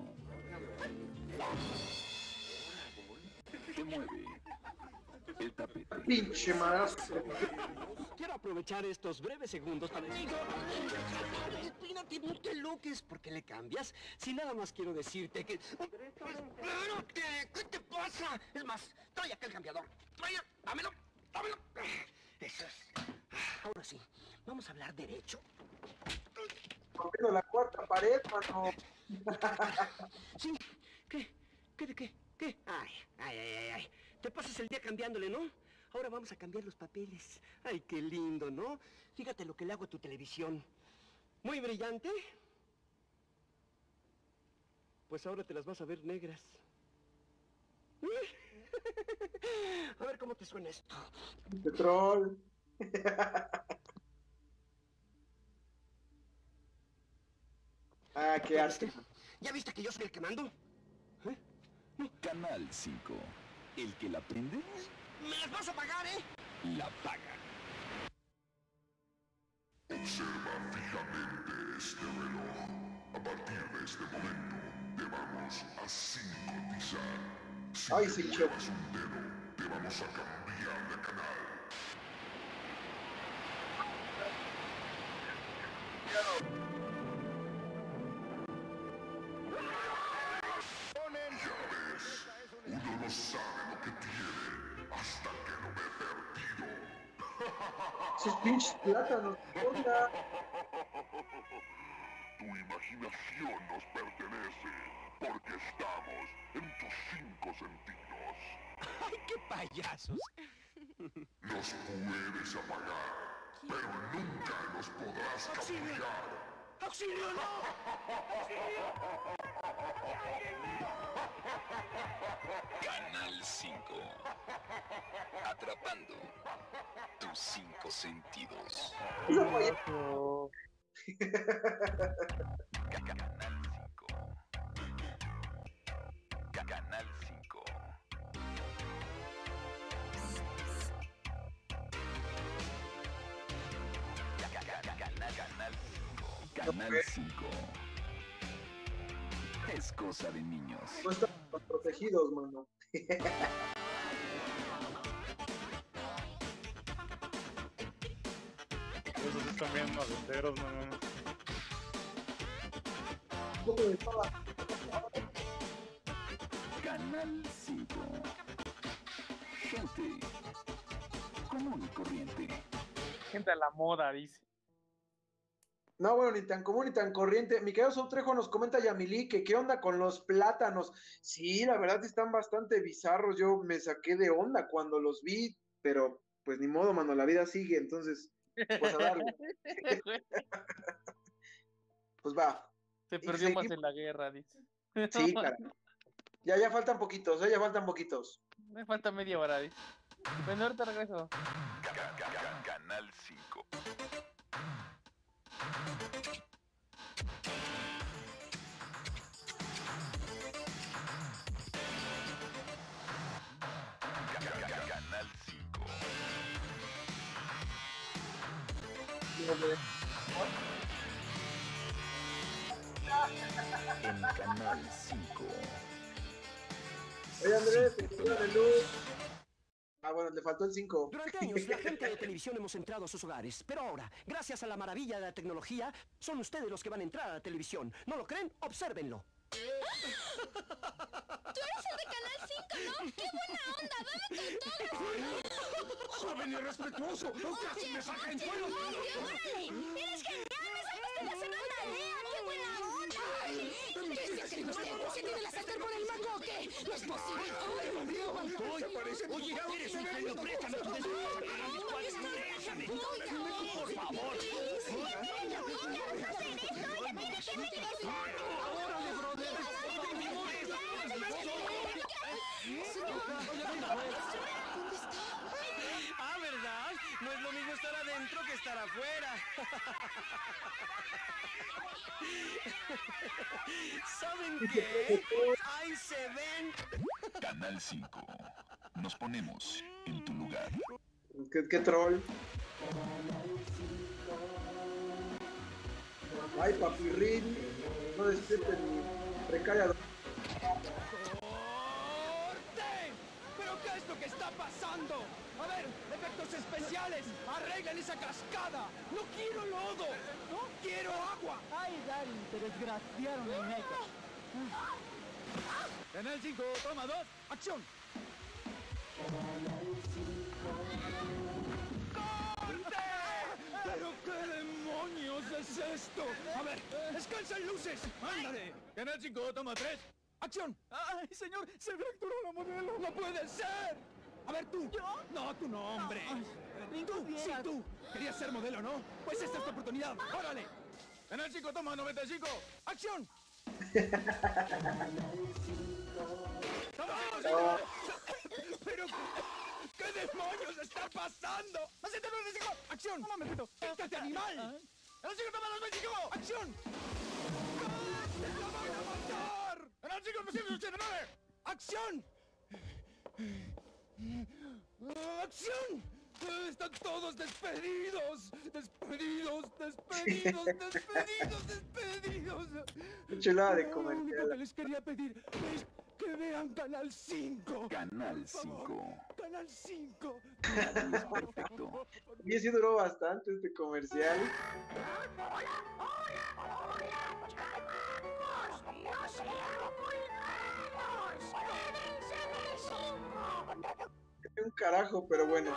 Te mueve el tapete. Pinche madrazo. Quiero aprovechar estos breves segundos para decir... Espérate, no te loques, ¿por qué le cambias? Si nada más quiero decirte que... ¡Espérate! ¿Qué te pasa? Es más, trae acá el cambiador. Trae, dámelo, dámelo. Eso es. Ahora sí, vamos a hablar derecho. Rompiendo la cuarta pared, mano. Sí, ¿qué? ¿Qué de qué? ¿Qué? Ay, ay, ay, ay, ay. Te pasas el día cambiándole, ¿no? Ahora vamos a cambiar los papeles. Ay, qué lindo, ¿no? Fíjate lo que le hago a tu televisión. Muy brillante. Pues ahora te las vas a ver negras. A ver cómo te suena esto. Petrol. Ah, qué asco. ¿Ya viste que yo soy el que mando? ¿Eh? Canal cinco. El que la prende, ¡Me las vas a pagar, eh! la paga. Observa fijamente este reloj. A partir de este momento, te vamos a sincronizar. Si Ay, te sí, muevas un dedo, te vamos a cambiar de canal. Ya ves, uno no sabe lo que tiene hasta que lo ve perdido. Sus pinches plátanos, onda. Tu imaginación nos pertenece, porque estamos en tus cinco sentidos. ¡Ay, qué payasos! Nos puedes apagar, pero nunca nos podrás cambiar. ¡Auxilio, no! Canal cinco. Atrapando tus cinco sentidos. Canal cinco. Canal cinco. Canal cinco. Canal cinco. Es cosa de niños. No estamos protegidos, mano. Esos están bien maceteros, mano. Canal cinco. Gente común y corriente. Gente a la moda, dice. No, bueno, ni tan común ni tan corriente. Mi querido Soutrejo nos comenta Yamilí que qué onda con los plátanos. Sí, la verdad están bastante bizarros. Yo me saqué de onda cuando los vi, pero pues ni modo, mano, la vida sigue, entonces, pues a darle. Pues va. Se perdió más en la guerra, dice. Sí, caray. Ya, ya faltan poquitos, ¿eh? Ya faltan poquitos. Me falta media hora, dice. Bueno, ahorita regreso. Canal cinco. Canal cinco. En Canal cinco. Oye, Andrés, te quiero de luz. Ah, bueno, le faltó el cinco. Durante años, la gente de televisión hemos entrado a sus hogares, pero ahora, gracias a la maravilla de la tecnología, son ustedes los que van a entrar a la televisión. ¿No lo creen? Obsérvenlo. Tú eres el de Canal cinco, ¿no? ¡Qué buena onda! ¡Dame tu autógrafo! ¡Joven irrespetuoso! ¡Casi me saca en suelo! ¡Oye, órale! ¡Eres genial! ¡Me salvaste de hacer una tarea! ¡Qué buena onda! ¿Qué está haciendo usted? ¿Se tiene la sartén por el mango o qué? ¡No es posible! ¡Ay, Dios mío! ¡Se parece! Oye, eres un genio, préstame tu desnudo. Déjame, por favor. ¡Órale, brother! Ah, ¿verdad? No es lo mismo estar adentro que estar afuera. ¿Saben qué? Ahí se ven. Canal cinco. Nos ponemos en tu lugar. ¿Qué, qué troll? Ay, papirrín. No despierten mi precaria. ¿Pero qué es lo que está pasando? A ver, efectos especiales. Arreglen esa cascada. No quiero lodo. No quiero agua. Ay, Dari, te desgraciaron el make-up. Canal cinco, toma dos, acción. ¡Corte! ¿Pero qué demonios es esto? A ver, descansan luces. Ándale. Canal cinco, toma tres, acción. Ay, señor, se fracturó la modelo. No puede ser. A ver, tú. ¿Yo? No, tú no, hombre. No, tú, sí, tú. Querías ser modelo, ¿no? Pues esta es tu oportunidad. ¡Órale! Canal cinco, toma noventa y cinco, acción. ¡Vamos! ¡Pero qué demonios está pasando! ¡Hacete noventa y cinco! ¡Acción! ¡No mames, pito! ¡Quítate, animal! ¡El cinco toma los veinticinco! ¡Acción! ¡La voy a matar! ¡El cinco novecientos ochenta y nueve! ¡Acción! ¡Acción! ¡Están todos despedidos! ¡Despedidos! ¡Despedidos! ¡Despedidos! ¡Despedidos! Chulada de Lo único comercial. que les quería pedir es que vean Canal cinco. Canal Por favor. cinco. Canal cinco. Perfecto. Y sí duró bastante este comercial. Un carajo, pero bueno.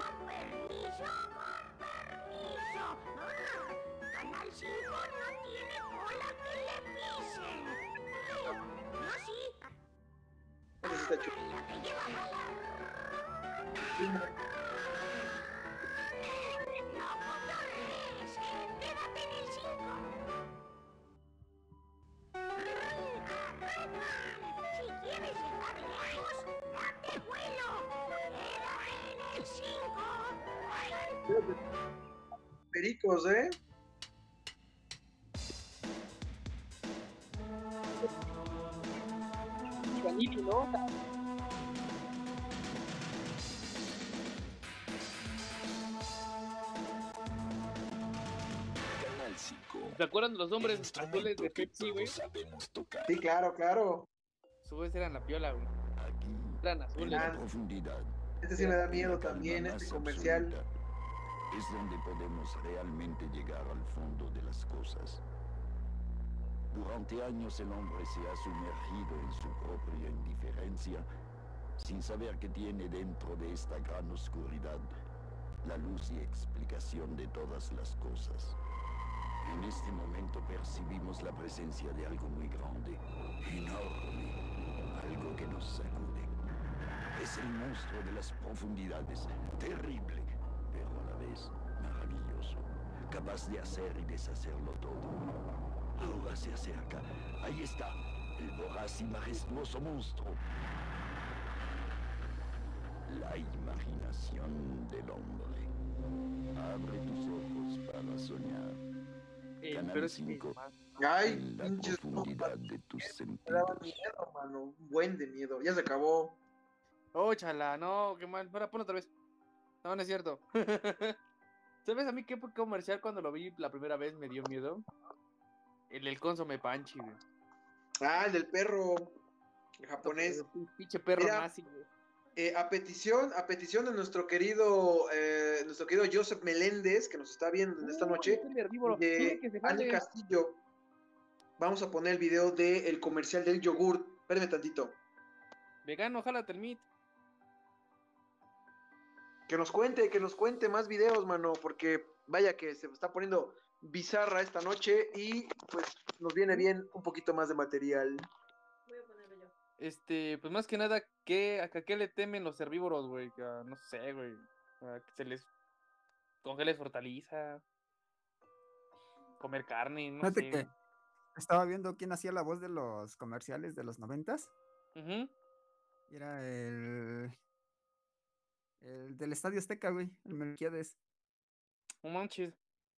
Canal cinco no tiene cola que le pisen. No, sí. Eso sí está chulo. No cotorres. Quédate en el cinco. Si quieres llegar lejos, date vuelo. Quédate en el cinco. Pericos, ¿eh? Panini, ¿no? Canal cinco. ¿Te acuerdan de los nombres azules de Pepsi, güey? Sí, claro, claro. Sus eran la piola, güey. Eran azules. Ah, Profundidad. este sí me da miedo también, este comercial. Es donde podemos realmente llegar al fondo de las cosas. Durante años el hombre se ha sumergido en su propia indiferencia, sin saber que tiene dentro de esta gran oscuridad la luz y explicación de todas las cosas. En este momento percibimos la presencia de algo muy grande, enorme, algo que nos sacude. Es el monstruo de las profundidades, terrible, pero a la vez maravilloso, capaz de hacer y deshacerlo todo. Ahora se acerca. Ahí está, el voraz y majestuoso monstruo. La imaginación del hombre. Abre tus ojos para soñar. Eh, Canal pero es que- cinco. Ay, En la pinches profundidad de tus Me daba sentidos. miedo, mano. Un buen de miedo. Ya se acabó. Oh, chala, no, qué mal. Ahora pon otra vez. No, no es cierto. ¿Sabes a mí qué comercial cuando lo vi la primera vez me dio miedo? El del Consome Panchi, güey. Ah, el del perro. El japonés. Un pinche perro Mira, nazi, güey. Eh, a petición, a petición de nuestro querido, eh, nuestro querido Joseph Meléndez, que nos está viendo en esta noche, el herbívoro. de Sí, que se Ani jale. Castillo, vamos a poner el video del comercial del yogur. Espérenme tantito. Vegano, jálate el meat. Que nos cuente, que nos cuente más videos, mano, porque vaya que se está poniendo bizarra esta noche y pues nos viene bien un poquito más de material. Este, pues más que nada, ¿qué, ¿a qué le temen los herbívoros, güey? Que, ah, no sé, güey. A que se les congeles hortaliza. Comer carne, no Fíjate sé. que estaba viendo quién hacía la voz de los comerciales de los noventas. Ujú. Y era el, el del Estadio Azteca, güey, el Melquiades. No manches.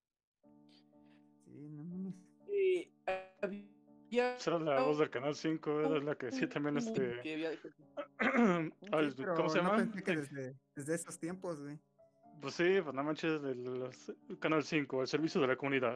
Sí, no mames. Eh, había Esa era la voz del Canal cinco, era la que sí también este... que había- Ay, Sí, pero ¿cómo se no llama? pensé que desde, desde esos tiempos, güey. Pues sí, pues no manches, el, los- el Canal cinco, el servicio de la comunidad.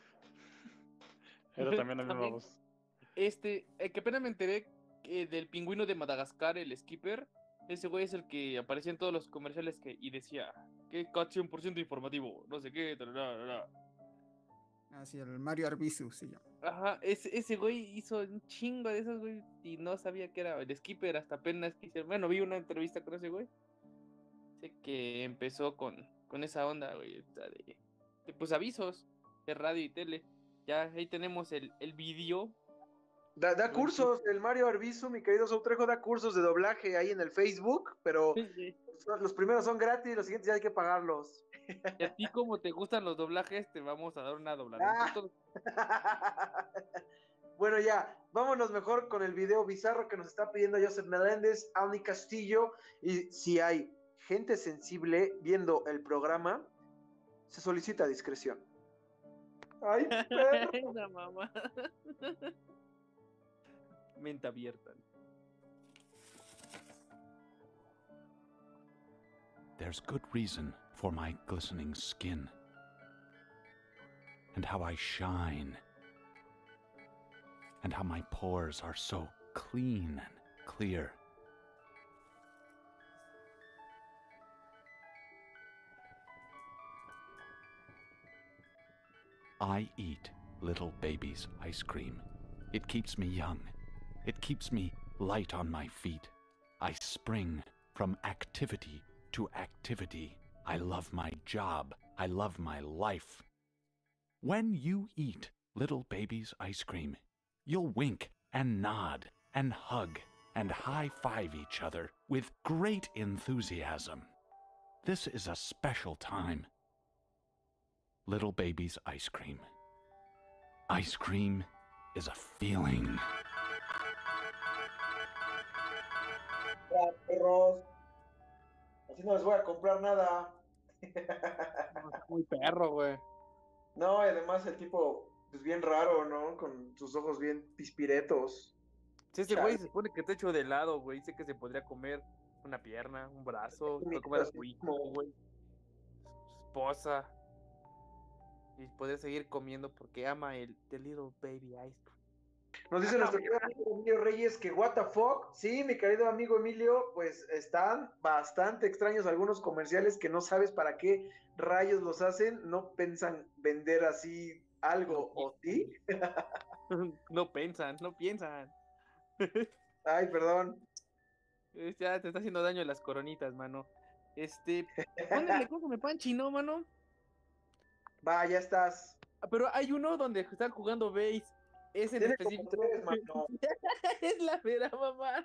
Era también la misma También, voz. Este, eh, que apenas me enteré que del pingüino de Madagascar, el Skipper. Ese güey es el que aparecía en todos los comerciales que, y decía que cien por ciento informativo, no sé qué, tarara, tarara. Ah, sí, el Mario Arbizu, sí. Ajá, ese, ese güey hizo un chingo de esos, güey, y no sabía que era el Skipper hasta apenas que hicieron. Bueno, vi una entrevista con ese güey. Sé que empezó con, con esa onda, güey, o sea, de, de, pues avisos de radio y tele. Ya ahí tenemos el, el video. Da, da cursos, el Mario Arbizu, mi querido Soutrejo, da cursos de doblaje ahí en el Facebook, pero son- los primeros son gratis, los siguientes ya hay que pagarlos. Y a ti como te gustan los doblajes, te vamos a dar una dobladita. Ah. Bueno, ya, vámonos mejor con el video bizarro que nos está pidiendo Joseph Meléndez, Ani Castillo, y si hay gente sensible viendo el programa, se solicita discreción. ¡Ay, perro! Esa mamá. Mente abierta. There's good reason for my glistening skin, and how I shine, and how my pores are so clean and clear. I eat little baby's ice cream. It keeps me young. It keeps me light on my feet. I spring from activity to activity. I love my job. I love my life. When you eat little baby's ice cream, you'll wink and nod and hug and high-five each other with great enthusiasm. This is a special time. Little baby's ice cream. Ice cream is a feeling. Ya, perros. Así no les voy a comprar nada. Muy perro, güey. No, y además el tipo, pues bien raro, ¿no? Con sus ojos bien pispiretos. Sí, ese güey se supone que está hecho de helado, güey. Dice que se podría comer una pierna, un brazo, puede comer a su hijo, güey. Su esposa. Y poder seguir comiendo porque ama el The Little Baby Ice Cream. Nos dice nuestro querido amigo Emilio Reyes que what the fuck. Sí, mi querido amigo Emilio, pues están bastante extraños algunos comerciales que no sabes para qué rayos los hacen. No piensan vender así algo, ¿o sí? No piensan, no piensan. Ay, perdón. Ya te está haciendo daño las coronitas, mano. Este, póngale cómo panchi, ¿no, mano? Va, ya estás. Pero hay uno donde están jugando base. Es en Tiene específico. como tres, mano. Es la vera, mamá.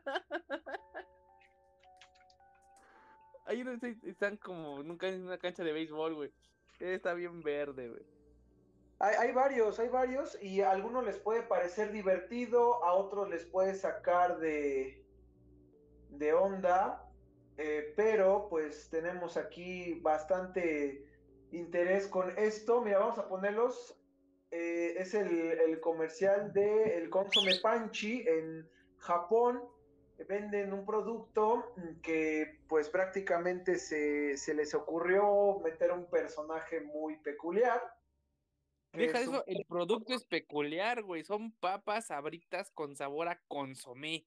Hay unos que están como nunca en una cancha de béisbol, güey. Está bien verde, güey. Hay, hay varios, hay varios, y a algunos les puede parecer divertido, a otros les puede sacar de, de onda, eh, pero pues tenemos aquí bastante interés con esto. Mira, vamos a ponerlos. Eh, es el, el comercial de el Consome Panchi en Japón. Venden un producto que pues prácticamente se, se les ocurrió meter un personaje muy peculiar. Deja eso, un... el producto es peculiar, güey. Son papas sabritas con sabor a consomé.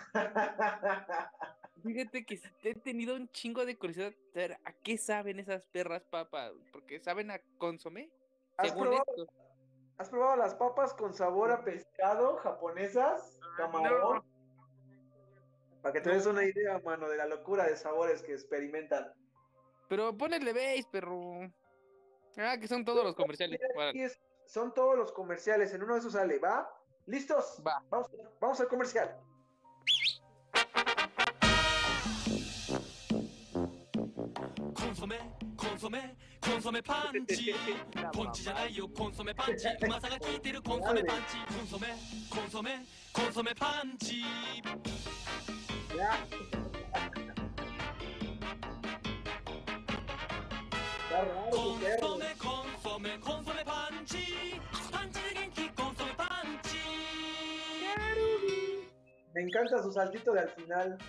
Fíjate que he tenido un chingo de curiosidad de saber a qué saben esas perras papas, porque saben a consomé. ¿Has probado, ¿Has probado las papas con sabor a pescado japonesas? Camarón. No. Para que te no. des una idea, mano, de la locura de sabores que experimentan. Pero ponele base, perro. Ah, que son todos los comerciales. Es, son todos los comerciales. En uno de esos sale, ¿va? ¿Listos? Va. Vamos, vamos al comercial. Consomé, consomé, consomé panchi. Ponchi じゃないよ、コンソメパンチ。うまさが効いてるコンソメパンチ。コンソメ、コンソメ、コンソメパンチ。Consome, consome, consome panchi. Panchi de Genki, consome panchi. Me encanta su saltito de al final.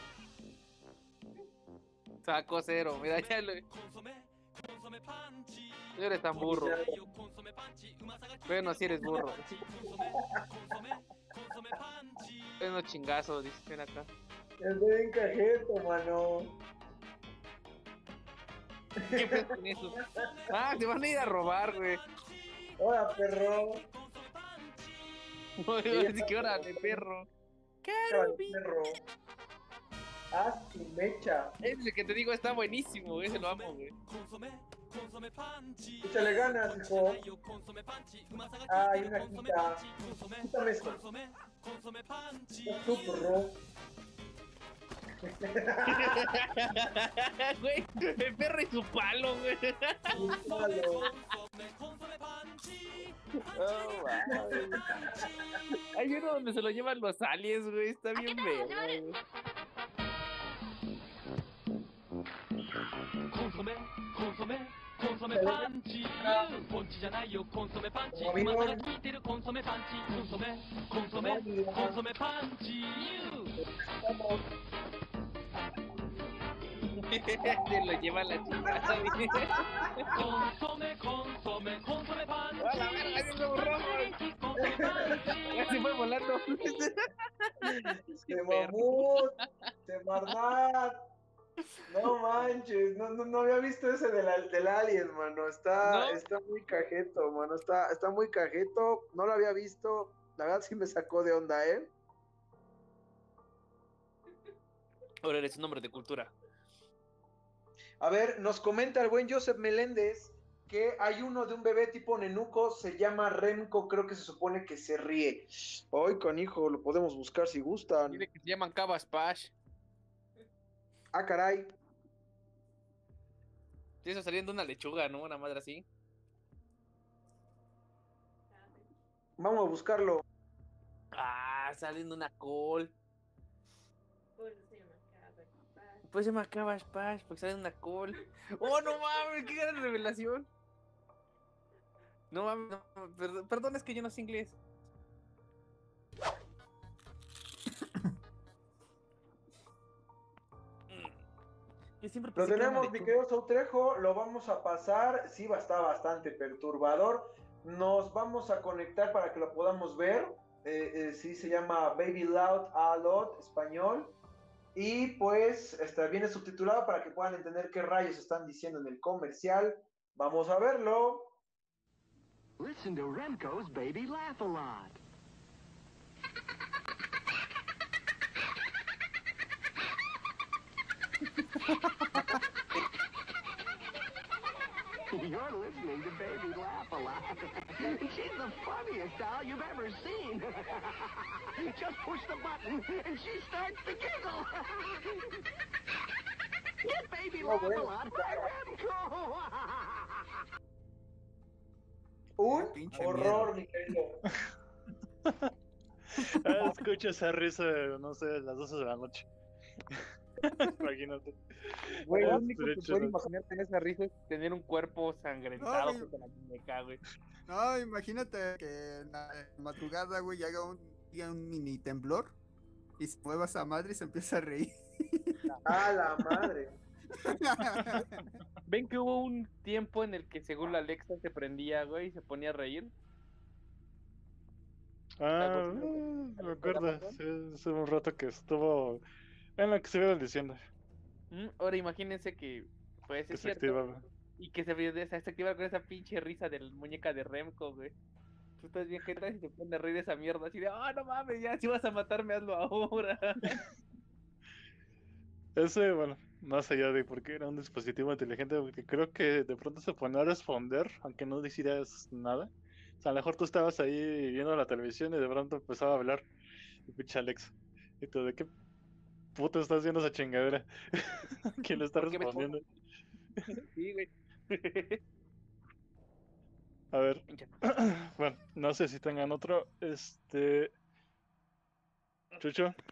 Saco cero, mira, ya lo... Tú eres tan burro. Bueno, si eres burro. Es unos chingazos, dice, ven acá. Es de encajeto, mano. ¿Qué fue con eso? Ah, te van a ir a robar, güey. Hola, perro. Oye, ¿qué hora de perro? Perro. Haz tu mecha. Ese que te digo está buenísimo, ese lo amo, güey. Échale ganas, hijo. Ay, una quita. Quítame esto. Tu perro. Güey, el perro y su palo, güey. Su palo. Oh, wow. Hay uno donde se lo llevan los aliens, güey. Está bien verga, güey. Consome, consome, consome panchi. Ponchi じゃないよ、コンソメパンチ。うまさが効いてるコンソメパンチ。コンソメ、コンソメ、コンソメパンチ。 Se lo lleva la chingada. Consome, consome, consome panchi. ¡A la verga, es un rojo! Ya se fue volando. Se mamut, se marnat. No manches, no, no, no había visto ese del, del alien, mano. Está, ¿no? Está muy cajeto, mano. Está, está muy cajeto. No lo había visto. La verdad sí me sacó de onda, ¿eh? Ahora eres un hombre de cultura. A ver, nos comenta el buen Joseph Meléndez que hay uno de un bebé tipo nenuco, se llama Remco, creo que se supone que se ríe. Ay, canijo, lo podemos buscar si gustan. Dile que se llaman Cabas Pash. Ah, caray. Sí, eso saliendo de una lechuga, ¿no? Una madre así. Vamos a buscarlo. Ah, saliendo una col. Pues se llama Cabas Pash, porque sale una col. ¡Oh, no mames! ¡Qué gran revelación! No mames, no, perdón, perdón, es que yo no sé inglés. Yo siempre Lo pensé que era tenemos, mi maricón. querido Sautrejo, lo vamos a pasar. Sí, va a estar bastante perturbador. Nos vamos a conectar para que lo podamos ver. Eh, eh, sí, se llama Baby Loud a Lot, español. Y pues este, viene subtitulado para que puedan entender qué rayos están diciendo en el comercial. Vamos a verlo. Listen to Remco's Baby Laugh a Lot. You're listening to Baby Laugh a Lot. She's the funniest doll you've ever seen. Just push the button and she starts to giggle. Get Baby Laugh a Lot by Remco. Un Pinche horror, mi querido. Ah, escucho esa risa, no sé, a las doce de la noche. Imagínate. Güey, lo Ah, único que derecho, puedo ¿no? imaginar en esa risa es tener un cuerpo sangrentado No, güey. con la muñeca, güey. No, imagínate que en la madrugada, güey, haga un, diga un mini temblor y se mueva esa madre y se empieza a reír. ¡A la madre! ¿Ven que hubo un tiempo en el que según la Alexa se prendía, güey, y se ponía a reír? Ah, me acuerdo, sí, hace un rato que estuvo en la que se iba diciendo Mm, Ahora imagínense que, pues que es se cierto, activaba. y que se, se, se activara con esa pinche risa de la muñeca de Remco, güey. Tú estás bien, ¿qué tal? Y se pone a reír de esa mierda, así de, ah, no mames, ya, si vas a matarme, hazlo ahora. Ese, bueno, más allá de porque era un dispositivo inteligente, porque creo que de pronto se ponía a responder, aunque no decías nada. O sea, a lo mejor tú estabas ahí viendo la televisión y de pronto empezaba a hablar, y pinche Alex. Y tú, ¿de qué puta está haciendo esa chingadera? ¿Quién le está ¿Por qué me respondiendo? Sí, güey. A ver, bueno, no sé si tengan otro, este... Chucho.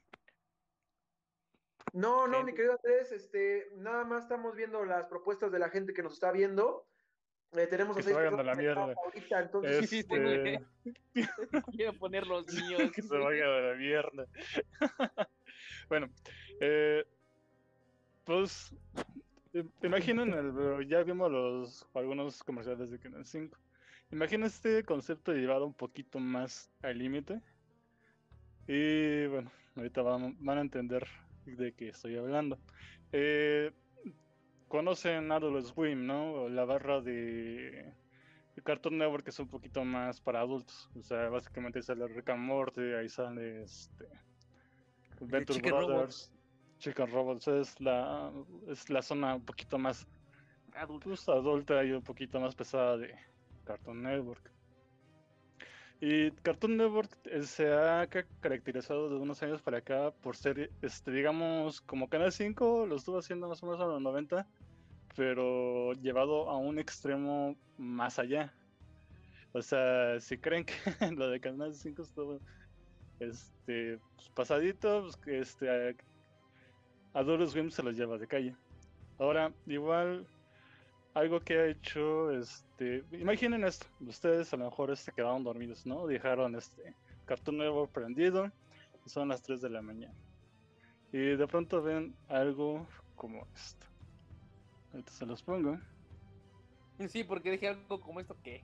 No, no, mi querido Andrés, este, nada más estamos viendo las propuestas de la gente que nos está viendo. Eh, tenemos Que a se seis vayan a la personas mierda. ahorita, entonces, Este... Quiero poner los míos. que se vaya a la mierda. Bueno, eh, pues im- imaginen, el, ya vimos los algunos comerciales de Canal cinco. Imaginen este concepto llevado un poquito más al límite. Y bueno, ahorita van, van a entender de qué estoy hablando. Eh, Conocen Adult Swim, ¿no? O la barra de de Cartoon Network, que es un poquito más para adultos. O sea, básicamente ahí sale Rick and Morty, ahí sale este Venture Chicken Brothers, Chicken Robots, es la es la zona un poquito más Adulta. pues, adulta y un poquito más pesada de Cartoon Network. Y Cartoon Network eh, se ha ca- caracterizado de unos años para acá por ser, este, digamos, como Canal cinco lo estuvo haciendo más o menos en los noventa, pero llevado a un extremo más allá. O sea, si creen que lo de Canal cinco estuvo este, pues, pasadito, pues que este, a Adult Swim se los lleva de calle. Ahora, igual, algo que ha hecho, este, imaginen esto, ustedes a lo mejor se quedaron dormidos, ¿no? Dejaron este Cartoon Network prendido, y son las tres de la mañana. Y de pronto ven algo como esto. Ahorita se los pongo. Sí, porque dije algo como esto, ¿qué?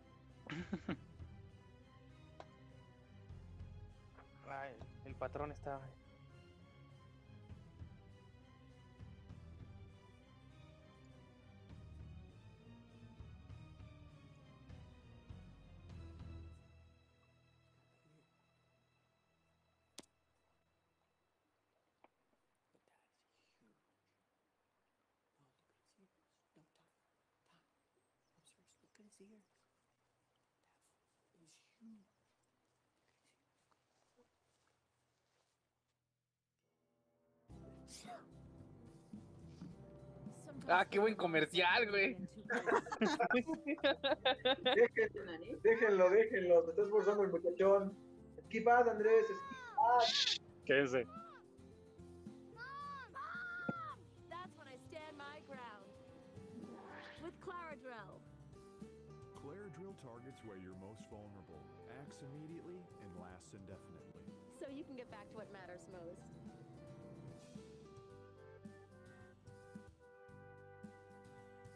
Ay, el patrón está... Ah, qué buen comercial, güey. Dejen- déjenlo, déjenlo, se está esforzando el muchachón. Esquivad, Andrés, esquivad. Quédense. That's when I stand my ground. With Claradrill. Claradrill targets where you're most vulnerable, acts immediately, and lasts indefinitely. So you can get back to what matters most.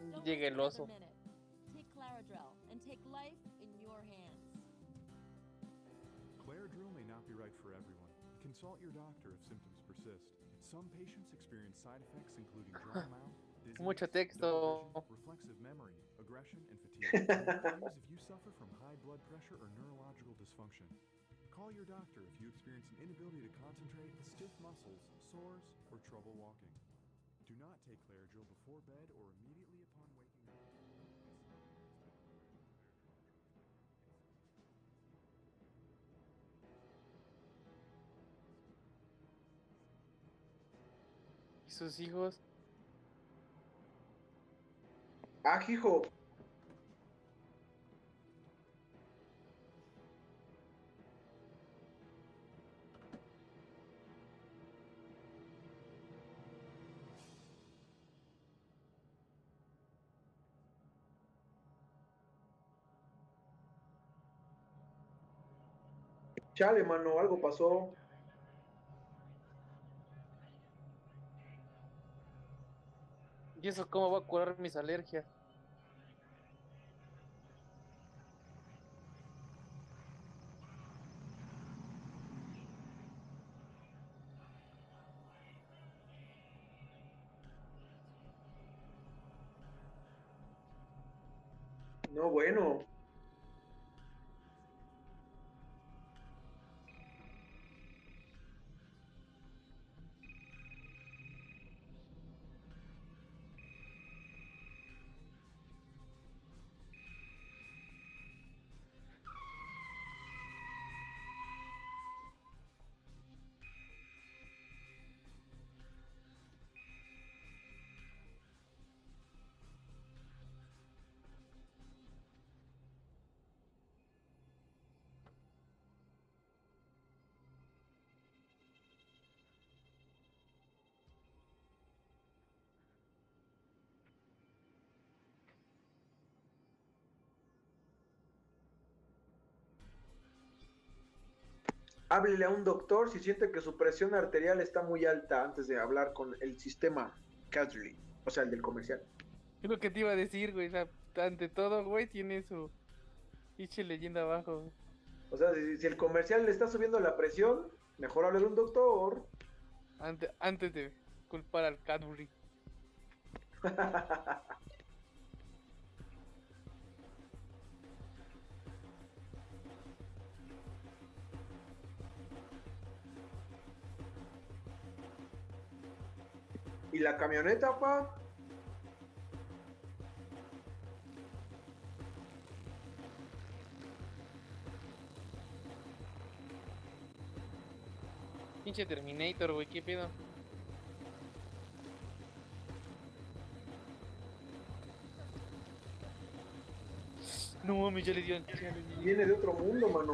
Don't Llega el waste oso. another minute. Take Claradrel and take life in your hands. Claradril may not be right for everyone. Consult your doctor if symptoms persist. Some patients experience side effects including dry mouth, Mucho dizziness, texto. double vision, reflexive memory, aggression, and fatigue. Do not use if you suffer from high blood pressure or neurological dysfunction. Call your doctor if you experience an inability to concentrate, stiff muscles, sores, or trouble walking. Do not take Claradril before bed or immediately upon waking up. ¿Y sus hijos? Ah, hijo. Chale, mano, algo pasó. ¿Y eso cómo va a curar mis alergias? No, bueno. Háblele a un doctor si siente que su presión arterial está muy alta antes de hablar con el sistema Cadley, o sea, el del comercial. Es lo que te iba a decir, güey. O sea, ante todo, güey, tiene su pinche leyenda abajo. Güey. O sea, si, si el comercial le está subiendo la presión, mejor hable de un doctor. Antes, antes de culpar al Cadbury. ¿Y la camioneta, pa? Pinche Terminator, güey, qué pedo. No mames, ya le dieron. Ya le dieron. Viene de otro mundo, mano.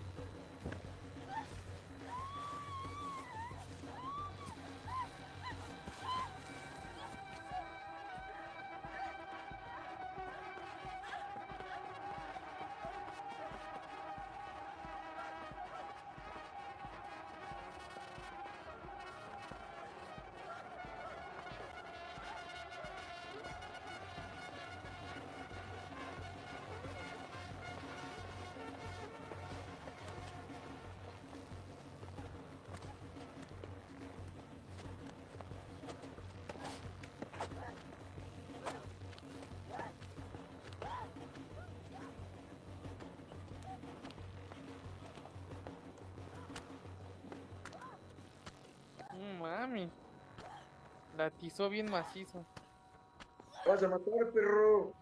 No mami. La atizó bien macizo. Vas a matar, perro.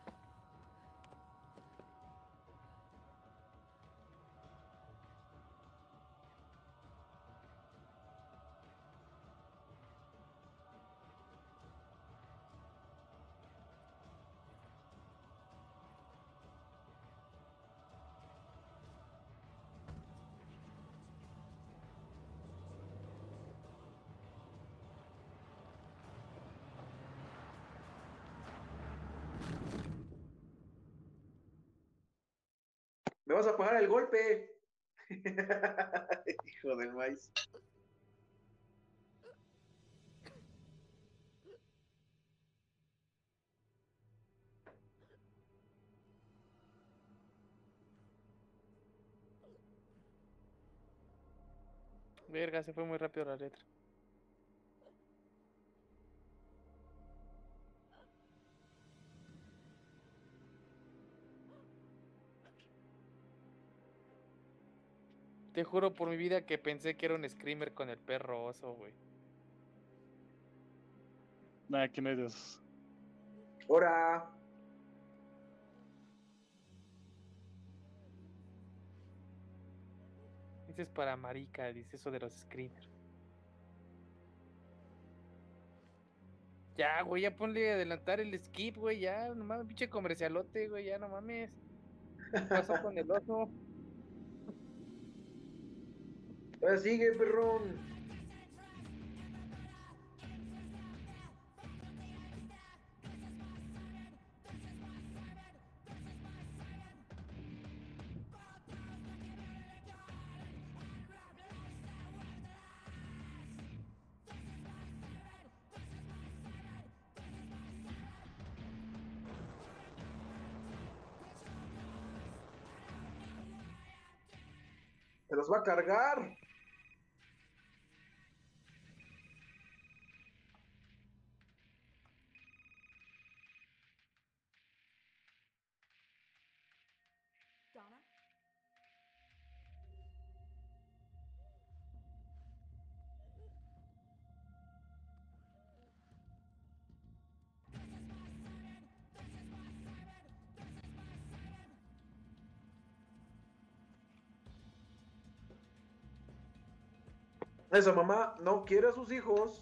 Me vas a pagar el golpe. Hijo del maíz. Verga, se fue muy rápido la letra. Te juro por mi vida que pensé que era un screamer con el perro oso, güey. Nah, ¿quién eres? ¡Hora! Dices para marica, dice eso de los screamers. Ya, güey, ya ponle a adelantar el skip, güey, ya, no mames, pinche comercialote, güey, ya no mames. ¿Qué pasó con el oso? Ahora sigue, perrón. Se los va a cargar. Donna? Esa mamá no quiere a sus hijos.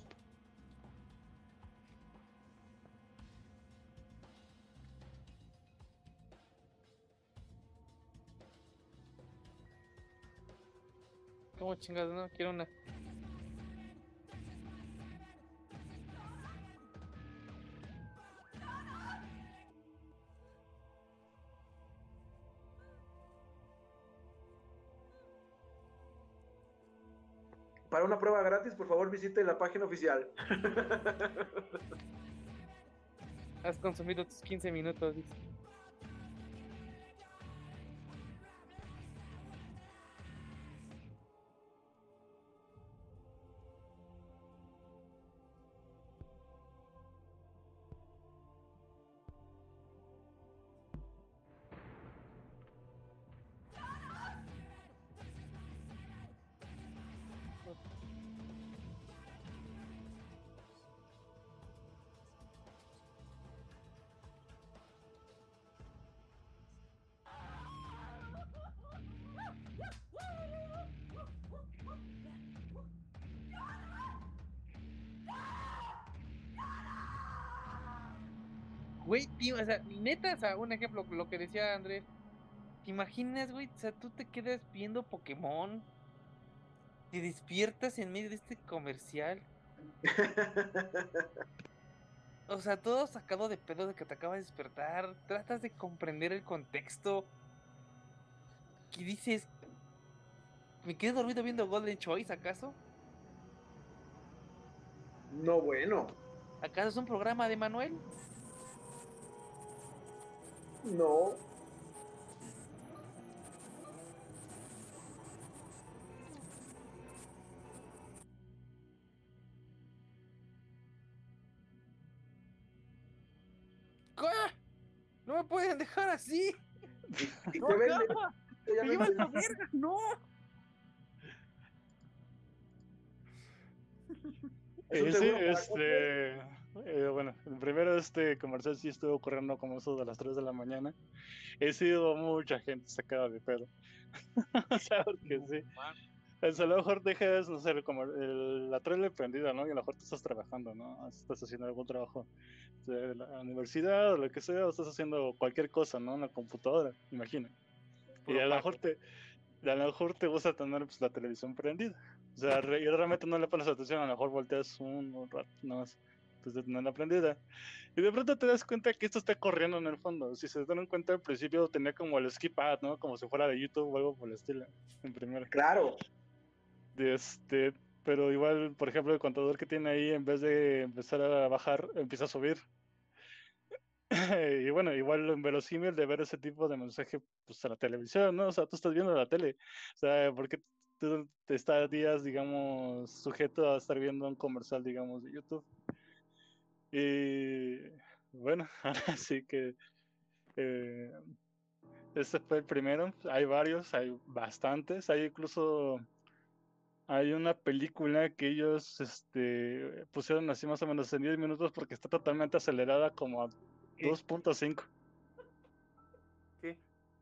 ¿Cómo chingados, no? Quiero una. Para una prueba gratis, por favor visite la página oficial. Has consumido tus quince minutos, dice. Güey, tío, o sea, neta, o sea, un ejemplo, lo que decía Andrés. ¿Te imaginas, güey? O sea, tú te quedas viendo Pokémon, te despiertas en medio de este comercial. O sea, todo sacado de pedo de que te acabas de despertar. Tratas de comprender el contexto. Y dices, ¿me quedé dormido viendo Golden Choice, acaso? No, bueno. ¿Acaso es un programa de Manuel? No. ¿Qué? No me pueden dejar así. Y No, te vende- no, ya me no llevas entiendo. a verga, no. Es un Eh, sí, seguro para este, eh, bueno, el primero este comercial sí estuvo ocurriendo como eso de las tres de la mañana. He sido mucha gente sacada de pedo. O sea, porque sí. O sea, a lo mejor dejas, no sé, como el- la tele prendida, ¿no? Y a lo mejor tú estás trabajando, ¿no? Estás haciendo algún trabajo de la universidad o lo que sea, o estás haciendo cualquier cosa, ¿no? En la computadora, imagina. Y a lo mejor te, a lo mejor te gusta tener pues, la televisión prendida. O sea, re- y realmente no le pones atención, a lo mejor volteas un, un rato, nada más, pues de tenerla prendida. Y de pronto te das cuenta que esto está corriendo en el fondo. Si se dan cuenta, al principio tenía como el skip ad, ¿no? Como si fuera de YouTube o algo por el estilo, en primera. Claro. De este, pero igual, por ejemplo, el contador que tiene ahí, en vez de empezar a bajar, empieza a subir. Y bueno, igual en verosímil de ver ese tipo de mensaje pues a la televisión, ¿no? O sea, tú estás viendo la tele. O sea, ¿por qué tú te estarías, digamos, sujeto a estar viendo un comercial, digamos, de YouTube. Y bueno, ahora sí que eh, este fue el primero. Hay varios, hay bastantes. Hay incluso hay una película que ellos este, pusieron así más o menos en diez minutos porque está totalmente acelerada como a dos punto cinco. ¿Qué?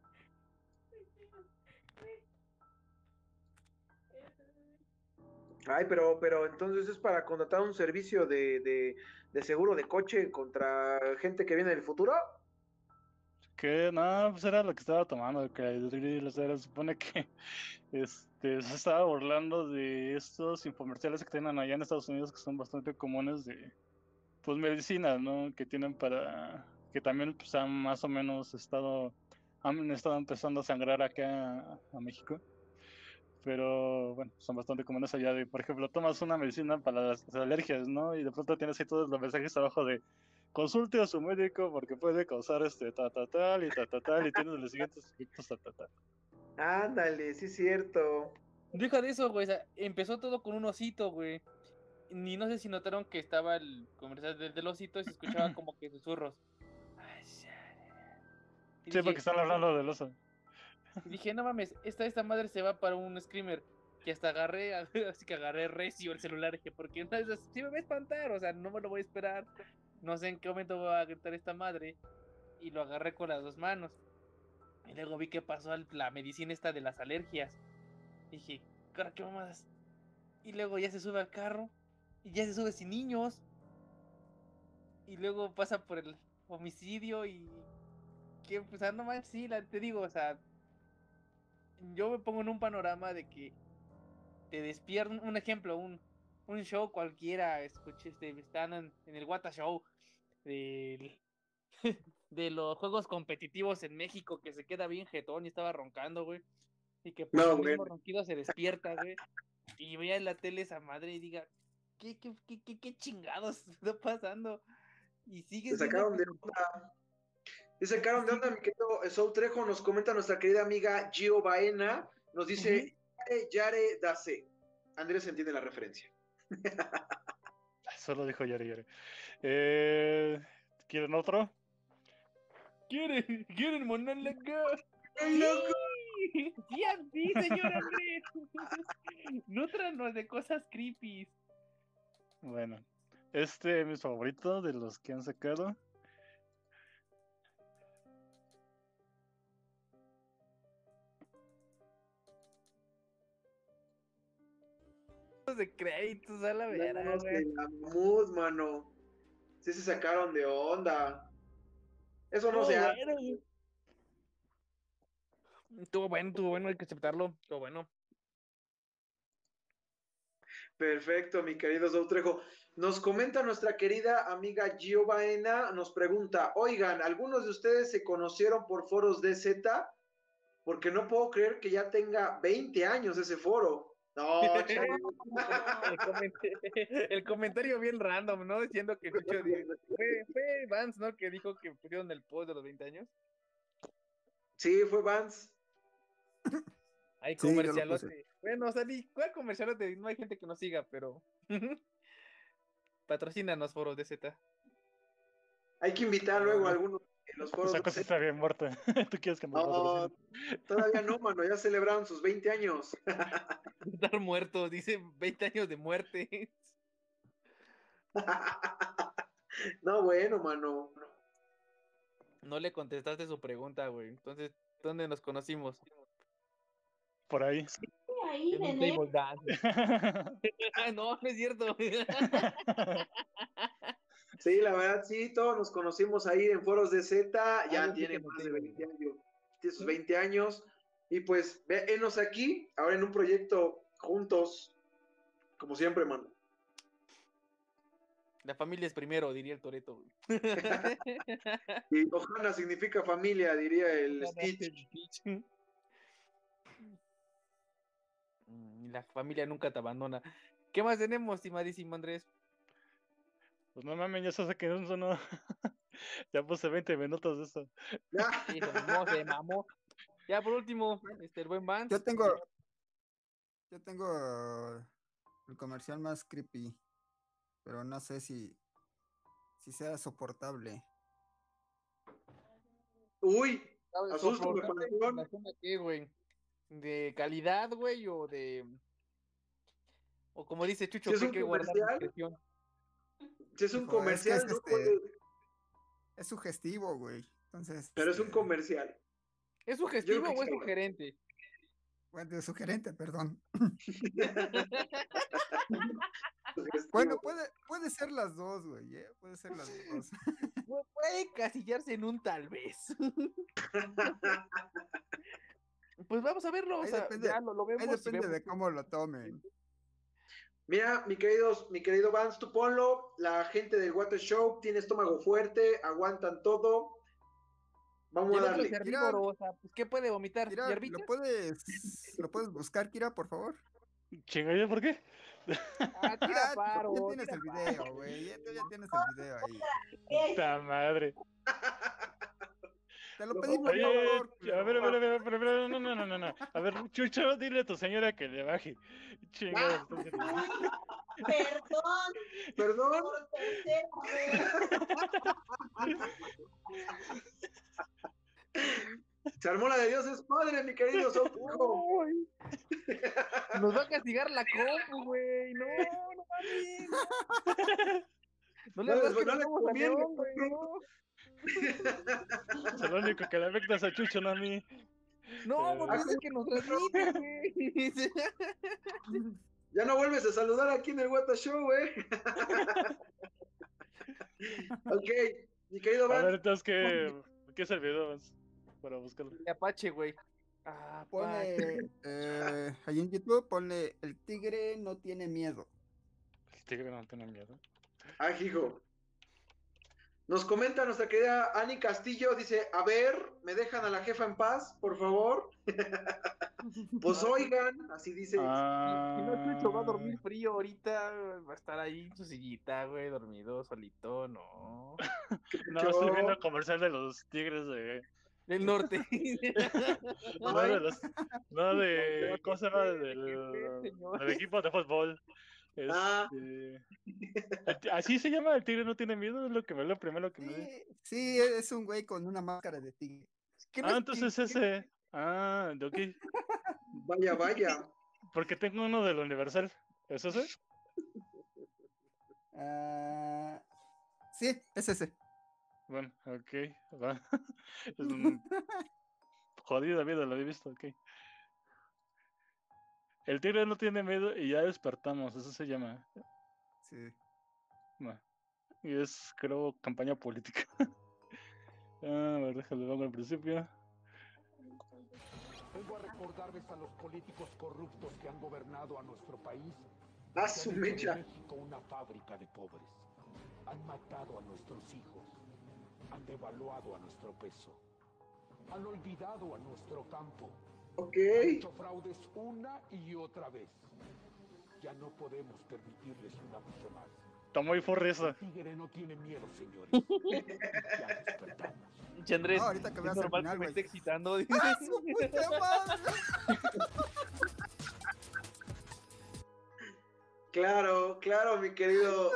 Ay, pero, pero entonces es para contratar un servicio de, de, de seguro de coche contra gente que viene del futuro. Que no, pues era lo que estaba tomando, que o sea, supone que este, se estaba burlando de estos infomerciales que tienen allá en Estados Unidos que son bastante comunes de pues medicinas, ¿no? Que tienen para que también pues han más o menos estado han estado empezando a sangrar acá a, a México. Pero bueno, son bastante comunes allá de, por ejemplo, tomas una medicina para las, las alergias, ¿no? Y de pronto tienes ahí todos los mensajes abajo de consulte a su médico porque puede causar este ta ta tal y ta ta tal y tienes los siguientes efectos ta ta tal. Ándale, sí es cierto. Deja de eso, güey. O sea, empezó todo con un osito, güey. Ni no sé si notaron que estaba el comercial del, del osito y se escuchaba como que susurros. Y Sí, dije, porque están hablando del oso. y dije, no mames, esta, esta madre se va para un screamer. Que hasta agarré, así que agarré recio el celular. Dije, porque no es así, me va a espantar, o sea, no me lo voy a esperar. No sé en qué momento va a gritar esta madre. Y lo agarré con las dos manos. Y luego vi que pasó al- la medicina esta de las alergias. Dije, cara, qué mamadas. Y luego ya se sube al carro. Y ya se sube sin niños. Y luego pasa por el homicidio y... Que, pues, o sea, no manches, sí, la- te digo, o sea... Yo me pongo en un panorama de que te despiertan, un ejemplo, un, un show cualquiera, escuché, este, están en, en el Wata Show del- de los juegos competitivos en México, que se queda bien jetón y estaba roncando, güey. Y que por No, el mismo güey. ronquido se despierta, güey. Y veía en la tele esa madre y diga, ¿qué, qué, qué, qué, qué chingados está pasando? Y Se sigues viendo sacaron que de se- onda. Se sacaron de onda, mi querido Saul Trejo. Nos comenta nuestra querida amiga Gio Baena. Nos dice, Yare, Yare, Dase. Andrés entiende la referencia. Solo dijo Yare Yare. Eh, ¿Quieren otro? ¿Quieren? ¿Quieren monólogo? ¡Ay, loco! Sí, sí, así, señor Andrés. Nútranos de cosas creepy. Bueno, este es mi favorito de los que han sacado. De créditos a la vera, No, güey. de la mood, mano. Sí se sacaron de onda. Eso no Estuvo se hace. bueno, güey. Estuvo bueno, estuvo bueno, hay que aceptarlo. Estuvo bueno. Perfecto, mi querido Saul Trejo. Nos comenta nuestra querida amiga Gio Baena, nos pregunta, oigan, ¿algunos de ustedes se conocieron por foros D Z? Porque no puedo creer que ya tenga veinte años ese foro. No, chavo. el, coment- el comentario bien random, ¿no? Diciendo que Chucho di- fue, fue Vance, ¿no? Que dijo que pusieron el post de los veinte años. Sí, fue Vance. Hay Sí, yo lo comercialote. puse. Bueno, o sea, ni cuál comercialote, no hay gente que nos siga, pero patrocínanos foros de Z. Hay que invitar luego a algunos de los foros Esa D cosa Z. está bien muerta. ¿Tú quieres que nos No, patrocinen? todavía no, mano, ya celebraron sus veinte años. Estar muertos, dice veinte años de muerte. No, bueno, mano. No le contestaste su pregunta, güey. Entonces, ¿dónde nos conocimos? Por ahí. Ahí, En un nene. table dance. No, no es cierto. Sí, la verdad, sí, todos nos conocimos ahí en foros de Z, ya yo sí tiene que más noté, de güey. veinte años, tiene sus veinte años, y pues, venos aquí, ahora en un proyecto juntos, como siempre, mano. La familia es primero, diría el Toreto. Y Ohana significa familia, diría el Stitch. La familia nunca te abandona. ¿Qué más tenemos, estimadísimo Andrés? Pues no mames, ya se que un no. Ya puse veinte minutos de eso. Sí, se mamó, se mamó. Ya por último, este, el buen Vance. Yo tengo, yo tengo el comercial más creepy, pero no sé si, si sea soportable. Uy, ¿Sabes? asústame, Soportable en panzón. relación a qué, güey. ¿De calidad, güey, o de... o como dice Chucho, Si es que hay un que guardar comercial, discreción? si es un Hijo, es que comercial, es, no este, puede. es sugestivo, güey. Entonces, Pero es un este, comercial. ¿Es Yo sugestivo creo que o es sí. sugerente? bueno, sugerente, perdón. Sugestivo. Bueno, puede, puede ser las dos, güey, ¿eh? Puede ser las dos. Pu- Puede casillarse en un tal vez. Pues vamos a verlo, o Ahí sea, depende, ya lo, lo ahí vemos y depende vemos de que- cómo lo tomen. Mira, mi queridos, mi querido Vance, tú ponlo. La gente del Water Show tiene estómago fuerte, aguantan todo. Y Vamos a el otro darle. es herbívoro, o sea, pues ¿qué puede vomitar? Kira, ¿Hierbita? ¿lo puedes, lo puedes buscar, Kira, por favor? Chinga, ¿yo por qué? Ah, tira Ah, paro, ya tienes tira el paro. video, güey. Ya, tú ya tienes el video ahí. Puta madre. Te lo Lo pedí pongo por Oye, favor, a culero. ver, a ver, a ver, a ver, a ver, no, no, no, no, no. A ver, Chucho, dile a tu señora que le baje. Chingada. Perdón. Perdón. Por tercera Se armó la de Dios es padre, mi querido Soco. Uy. Nos va a castigar la compu, güey. No, no mames. No le No les- rasques no los le huevos a conviene, León, güey, no. Es lo único que le afecta es a Chucho, no a mí. No, Eh, porque dice que nos transmite, güey. Ya no vuelves a saludar aquí en el Water Show, eh. Ok, mi querido A ver, Van. entonces, ¿qué, ¿qué es el video? Vance? Para buscarlo. De Apache, güey. Apache. Ponle, eh, ahí en YouTube, ponle el tigre no tiene miedo. El tigre no tiene miedo. Ah, hijo. Nos comenta nuestra querida Ani Castillo, dice, a ver, ¿me dejan a la jefa en paz, por favor? Pues oigan, así dice. Ah, Si no, Chucho va a dormir frío ahorita, va a estar ahí en su sillita, güey, dormido, solito, no. no, estoy viendo el comercial de los tigres de... Del norte. No, de los... No, de... ¿Cómo se llama? Del, del equipo de fútbol. Ah. Este, así se llama, el tigre no tiene miedo, es lo que me lo primero que me di. Sí, es un güey con una máscara de tigre. Ah, entonces ese. Ah, de ok. Vaya, vaya. Porque tengo uno del Universal. ¿Es ese? Ah, sí, es ese. Bueno, ok. Va. Es un jodido vida, lo he visto, ok. El tigre no tiene miedo y ya despertamos, eso se llama. Sí. Bueno, y es, creo, campaña política. Ah, a ver, déjalo ver al principio. Vengo a recordarles a los políticos corruptos que han gobernado a nuestro país. Ah, que su han hecho de mecha. México una fábrica de pobres. Han matado a nuestros hijos. Han devaluado a nuestro peso. Han olvidado a nuestro campo. Ok. Han hecho fraudes una y otra vez. Ya no podemos permitirles un abuso más. Está muy forreza. El tigre no tiene miedo, señores. Ya despertamos. Che, Andrés, No, ahorita que es veas el normal final, que me güey. esté excitando. ¡Ah, su puta madre! Claro, claro, mi querido.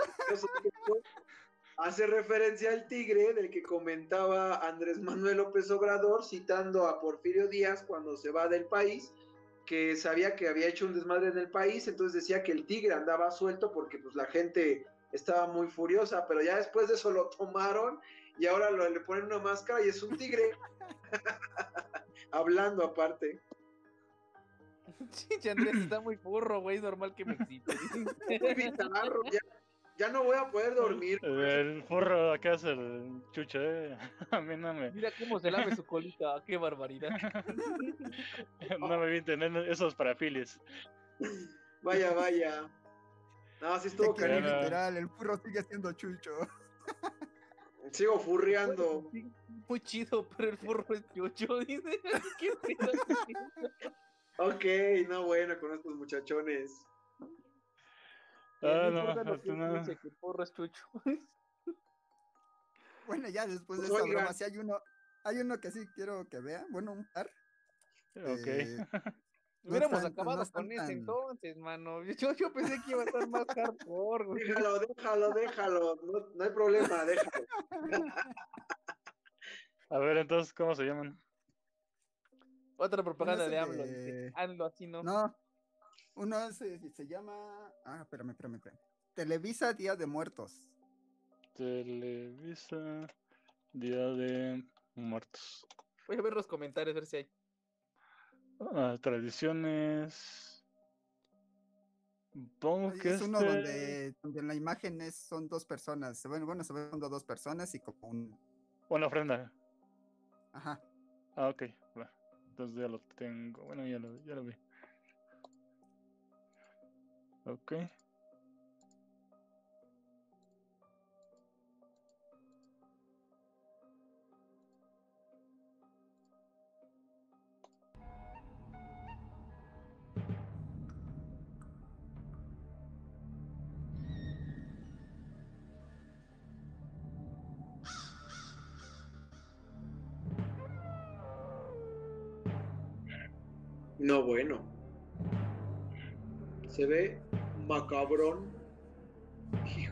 Hace referencia al tigre del que comentaba Andrés Manuel López Obrador, citando a Porfirio Díaz cuando se va del país, que sabía que había hecho un desmadre en el país, entonces decía que el tigre andaba suelto porque pues la gente estaba muy furiosa, pero ya después de eso lo tomaron y ahora lo, le ponen una máscara y es un tigre. Hablando aparte. Che, Andrés está muy furro, güey, es normal que me excite. Muy bizarro, ya, ya no voy a poder dormir. El forro acá es el chucho, eh. A mí no me. Mira cómo se lame su colita, qué barbaridad. No me vi tener esos parafiles. Vaya, vaya. No, sí estuvo Te quiero cariño. literal, el furro sigue siendo chucho. Sigo furreando. Muy chido, pero el furro es chucho, dice. ¿Qué pedo? Ok, no, bueno, con estos muchachones. Ah, No importa no, lo que no. dice, que el furro es chucho. Bueno, ya después de Pues esta oigan. broma, sí hay uno, hay uno que sí quiero que vea, bueno, un par. Ok. Eh, No Hubiéramos están- acabado no están con ese tan- entonces, mano. Yo, yo pensé que iba a estar más hardcore, güey. Déjalo, déjalo, déjalo. No, no hay problema, déjalo. A ver, entonces, ¿cómo se llaman? Otra propaganda Uno de es AMLO, el dice. de- AMLO así no. No, uno se, se llama. Ah, espérame, espérame, espérame. Televisa Día de Muertos. Televisa, Día de Muertos. Voy a ver los comentarios, a ver si hay. Ah, tradiciones. Supongo que Es uno este. donde, donde en la imagen es, son dos personas. Bueno, bueno, se ven dos personas y como un. Una ofrenda. Ajá. Ah, ok. Bueno, entonces ya lo tengo. Bueno, ya lo, ya lo vi. Ok. No, bueno. Se ve macabrón. Hijo.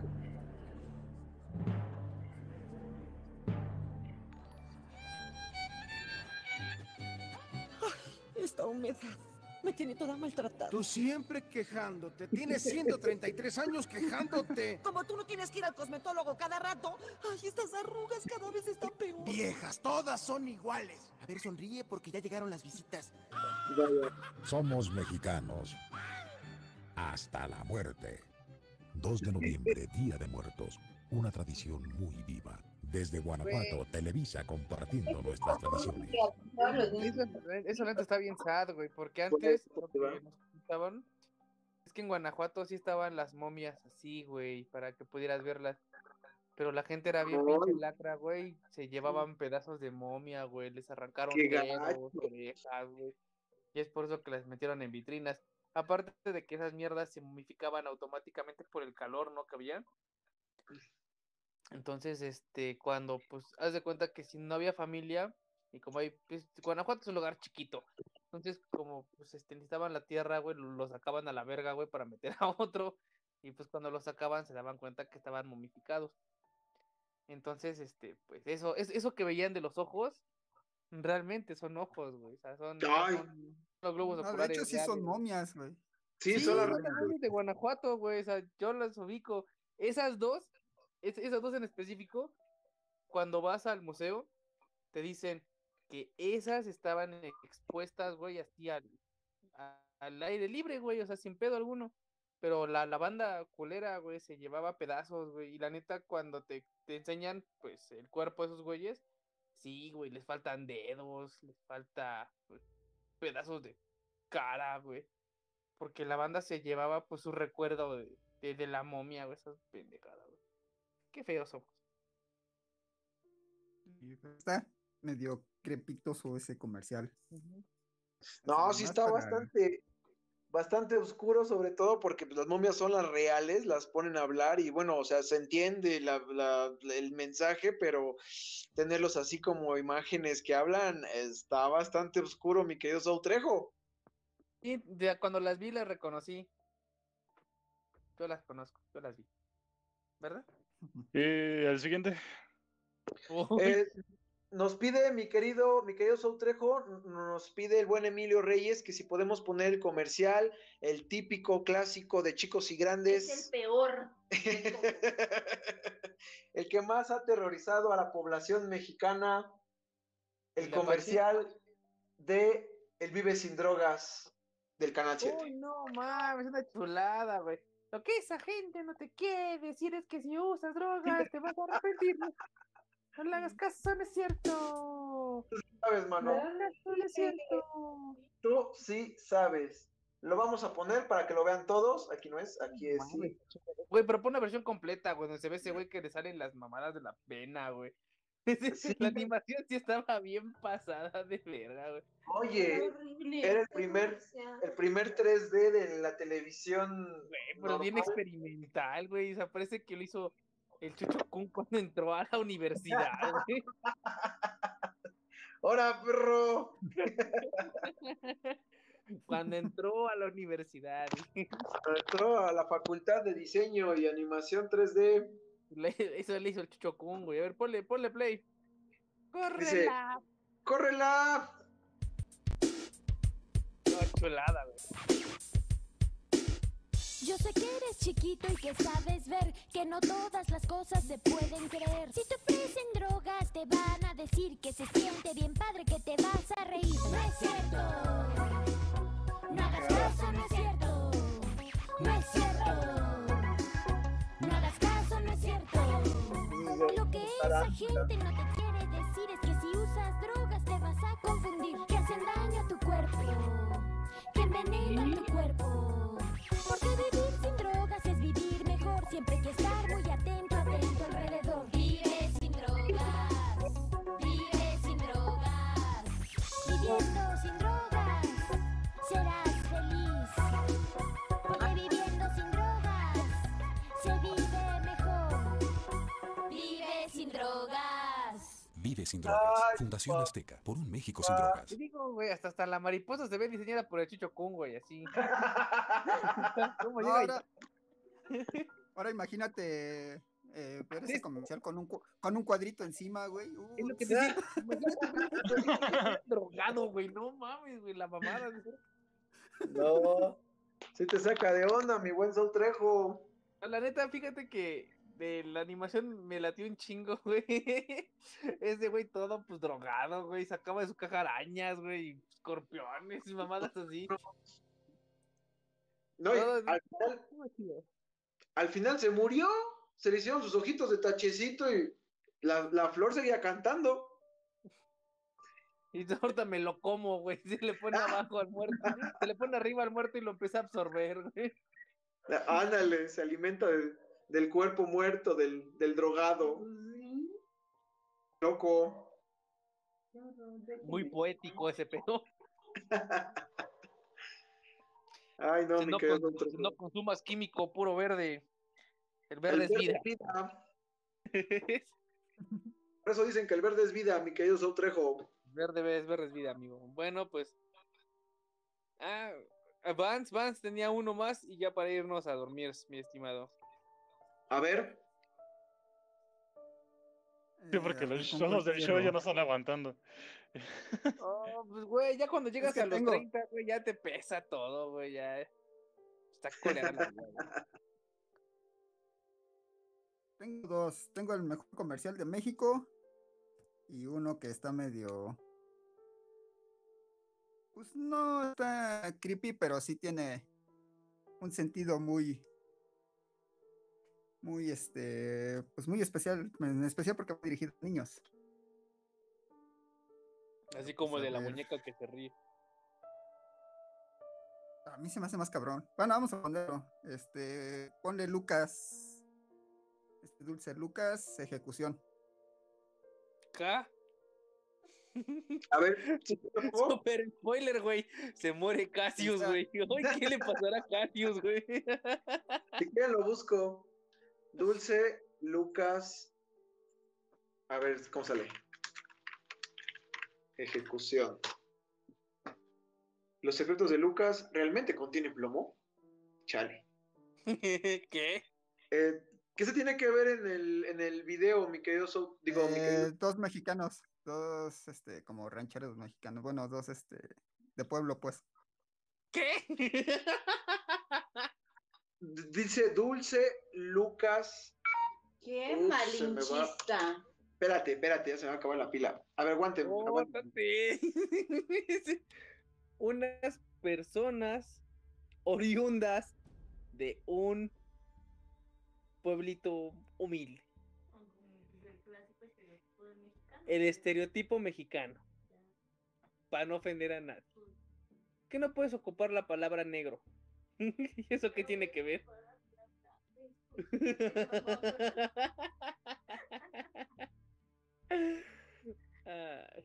Esta humedad me tiene toda maltratada. Tú siempre quejándote. Tienes ciento treinta y tres años quejándote. Como tú no tienes que ir al cosmetólogo cada rato. Ay, estas arrugas cada vez están peor. Viejas, todas son iguales. A ver, sonríe porque ya llegaron las visitas. Somos mexicanos. Hasta la muerte. dos de noviembre, Día de Muertos. Una tradición muy viva. Desde Guanajuato, Televisa compartiendo nuestras tradiciones. Eso, eso neta está bien sad, güey, porque antes lo que nos contaban es que en Guanajuato sí estaban las momias así, güey, para que pudieras verlas. Pero la gente era bien pinche lacra, güey. Se llevaban pedazos de momia, güey. Les arrancaron Qué dedos, gacho. orejas, güey. Y es por eso que las metieron en vitrinas. Aparte de que esas mierdas se momificaban automáticamente por el calor, ¿no? Que había. Entonces, este, cuando, pues, haz de cuenta que si no había familia, y como hay, pues, Guanajuato es un lugar chiquito. Entonces, como, pues, este, necesitaban la tierra, güey, lo, lo sacaban a la verga, güey, para meter a otro. Y pues cuando lo sacaban se daban cuenta que estaban momificados. Entonces, este, pues eso, es, eso que veían de los ojos, realmente son ojos, güey. O sea, son, Ay. son los globos No, de oculares. hecho, sí reales, son güey. momias, güey. Sí, Sí, son las son momias de Guanajuato, güey. O sea, yo las ubico. Esas dos, es- esas dos en específico, cuando vas al museo, te dicen que esas estaban expuestas, güey, así al, a- al aire libre, güey, o sea, sin pedo alguno. Pero la, la banda culera, güey, se llevaba pedazos, güey. Y la neta, cuando te, te enseñan, pues, el cuerpo de esos güeyes, sí, güey, les faltan dedos, les falta pues, pedazos de cara, güey. Porque la banda se llevaba, pues, su recuerdo de, de, de la momia, güey, esas pendejadas, güey. Qué feos somos. Está medio crepitoso ese comercial. No, sí Nomás está para- bastante, bastante oscuro, sobre todo porque pues, las momias son las reales, las ponen a hablar y bueno, o sea, se entiende la, la- la- el mensaje, pero tenerlos así como imágenes que hablan está bastante oscuro, mi querido Saúl Trejo. Sí, de- cuando las vi las reconocí. Yo las conozco, yo las vi. ¿Verdad? Y el siguiente. Eh, nos pide mi querido, mi querido Saúl Trejo, n- nos pide el buen Emilio Reyes que si podemos poner el comercial, el típico clásico de chicos y grandes. Es el peor. El que más ha aterrorizado a la población mexicana, el ¿El de Apache? comercial de El Vive Sin Drogas del Canal siete. Uy, no mames, es una chulada, güey. Lo que esa gente no te quiere decir es que si usas drogas te vas a arrepentir. No, no le hagas caso, no es cierto. ¿Sabes, mano? No, no es cierto. Tú sí sabes. Lo vamos a poner para que lo vean todos. Aquí no es, aquí es. Sí. Güey, pero pon una versión completa, güey, donde se ve ese güey que le salen las mamadas de la pena, güey. La animación sí estaba bien pasada de verga, güey. Oye, era el primer, el primer tres D de la televisión. Pero bien normal. experimental, güey. O sea, parece que lo hizo el Chucho Kun cuando entró a la universidad, güey. ¡Hora, perro! Cuando entró a la universidad. Entró a la facultad de diseño y animación tres D. Le, eso le hizo el Chucho Kun, güey. A ver, ponle, ponle play. Dice, ¡Córrela! ¡córrela! No, chulada, güey. Yo sé que eres chiquito y que sabes ver que no todas las cosas se pueden creer. Si te ofrecen drogas te van a decir que se siente bien padre, que te vas a reír. No es cierto. No hagas caso, no es cierto. No es cierto. No hagas caso, no es cierto. Lo que esa gente no te quiere decir es que si usas drogas te vas a confundir, que hacen daño a tu cuerpo, que envenenan tu cuerpo. Porque vivir sin drogas es vivir mejor. Siempre hay que estar muy atento, atento alrededor. Vive sin drogas. Vive sin drogas. Viviendo sin drogas serás feliz. Porque viviendo sin drogas se vive mejor. Vive sin drogas. Vive sin drogas. Ay, Fundación pa- Azteca. Por un México sin drogas. Te digo, güey, hasta, hasta la mariposa se ve diseñada por el Chucho Kun, güey, así. ¿Cómo No, llega y- ahora, ahora imagínate eh, ver ese comercial con un, cu- con un cuadrito encima, güey. Uh, Es lo que te digo. Imagínate, güey, drogado, güey, no mames, güey, la mamada. No. Sí te saca de onda, mi buen Sol Trejo. La neta, fíjate que de la animación me latió un chingo, güey. Ese güey todo, pues, drogado, güey, sacaba de su caja arañas, güey, escorpiones y mamadas así. No, y Todo- al final, al final se murió. Se le hicieron sus ojitos de tachecito y la, la flor seguía cantando. Y ahorita me lo como, güey. Se le pone abajo al muerto. Se le pone arriba al muerto y lo empieza a absorber, güey. Ándale, se alimenta del, del cuerpo muerto, del, del drogado. Loco. Muy poético ese pedo. Ay, no, Si mi no, querido cons- Sol Trejo. si no consumas químico puro verde. El El verde es verde vida. es vida. Por eso dicen que el verde es vida, mi querido Sol Trejo. Verde es verde es vida, amigo. Bueno, pues. Ah, Vance, Vance tenía uno más y ya para irnos a dormir, mi estimado. A ver. Sí, porque Eh, los ¿con shows cuál del show cierro? ya no están aguantando. Oh, pues, güey, ya cuando llegas que a los tengo- treinta, güey, ya te pesa todo, güey, ya. Está culera la vida, güey. Tengo dos. Tengo el mejor comercial de México y uno que está medio. Pues no está creepy, pero sí tiene un sentido muy. Muy este. Pues muy especial. En especial porque va dirigido a niños. Así como Pues, a de la ver. muñeca que se ríe. A mí se me hace más cabrón. Bueno, vamos a ponerlo. Este. Ponle Lucas. Este Dulce Lucas, ejecución. ¿Ca? A ver. Super spoiler, güey. Se muere Cassius, güey. Ay, ¿qué le pasará a Cassius, güey? Si quieren lo busco. Dulce, Lucas. A ver, ¿cómo sale? Ejecución. ¿Los secretos de Lucas realmente contienen plomo? Chale. ¿Qué? Eh, ¿Qué se tiene que ver en el, en el video, mi querido Soul? Digo, mi querido- Eh, dos mexicanos, dos este como rancheros mexicanos, bueno, dos este de pueblo, pues. ¿Qué? D- Dice Dulce, Lucas. ¡Qué Uf, se me va. malinchista! Espérate, espérate, ya se me va a acabar la pila. A ver, aguanten. aguanten. Ótate. Unas personas oriundas de un pueblito humilde. El estereotipo mexicano. Para no ofender a nadie. ¿Qué no puedes ocupar la palabra negro? ¿Y eso qué tiene que ver? Ay.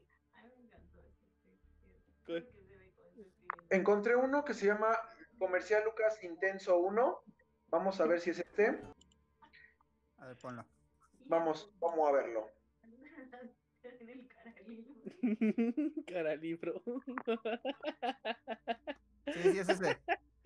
Con- Encontré uno que se llama Comercial Lucas Intenso uno. Vamos a ver si es este. A ver, ponlo. Vamos, vamos a verlo. Cara libro. Sí, sí, es ese.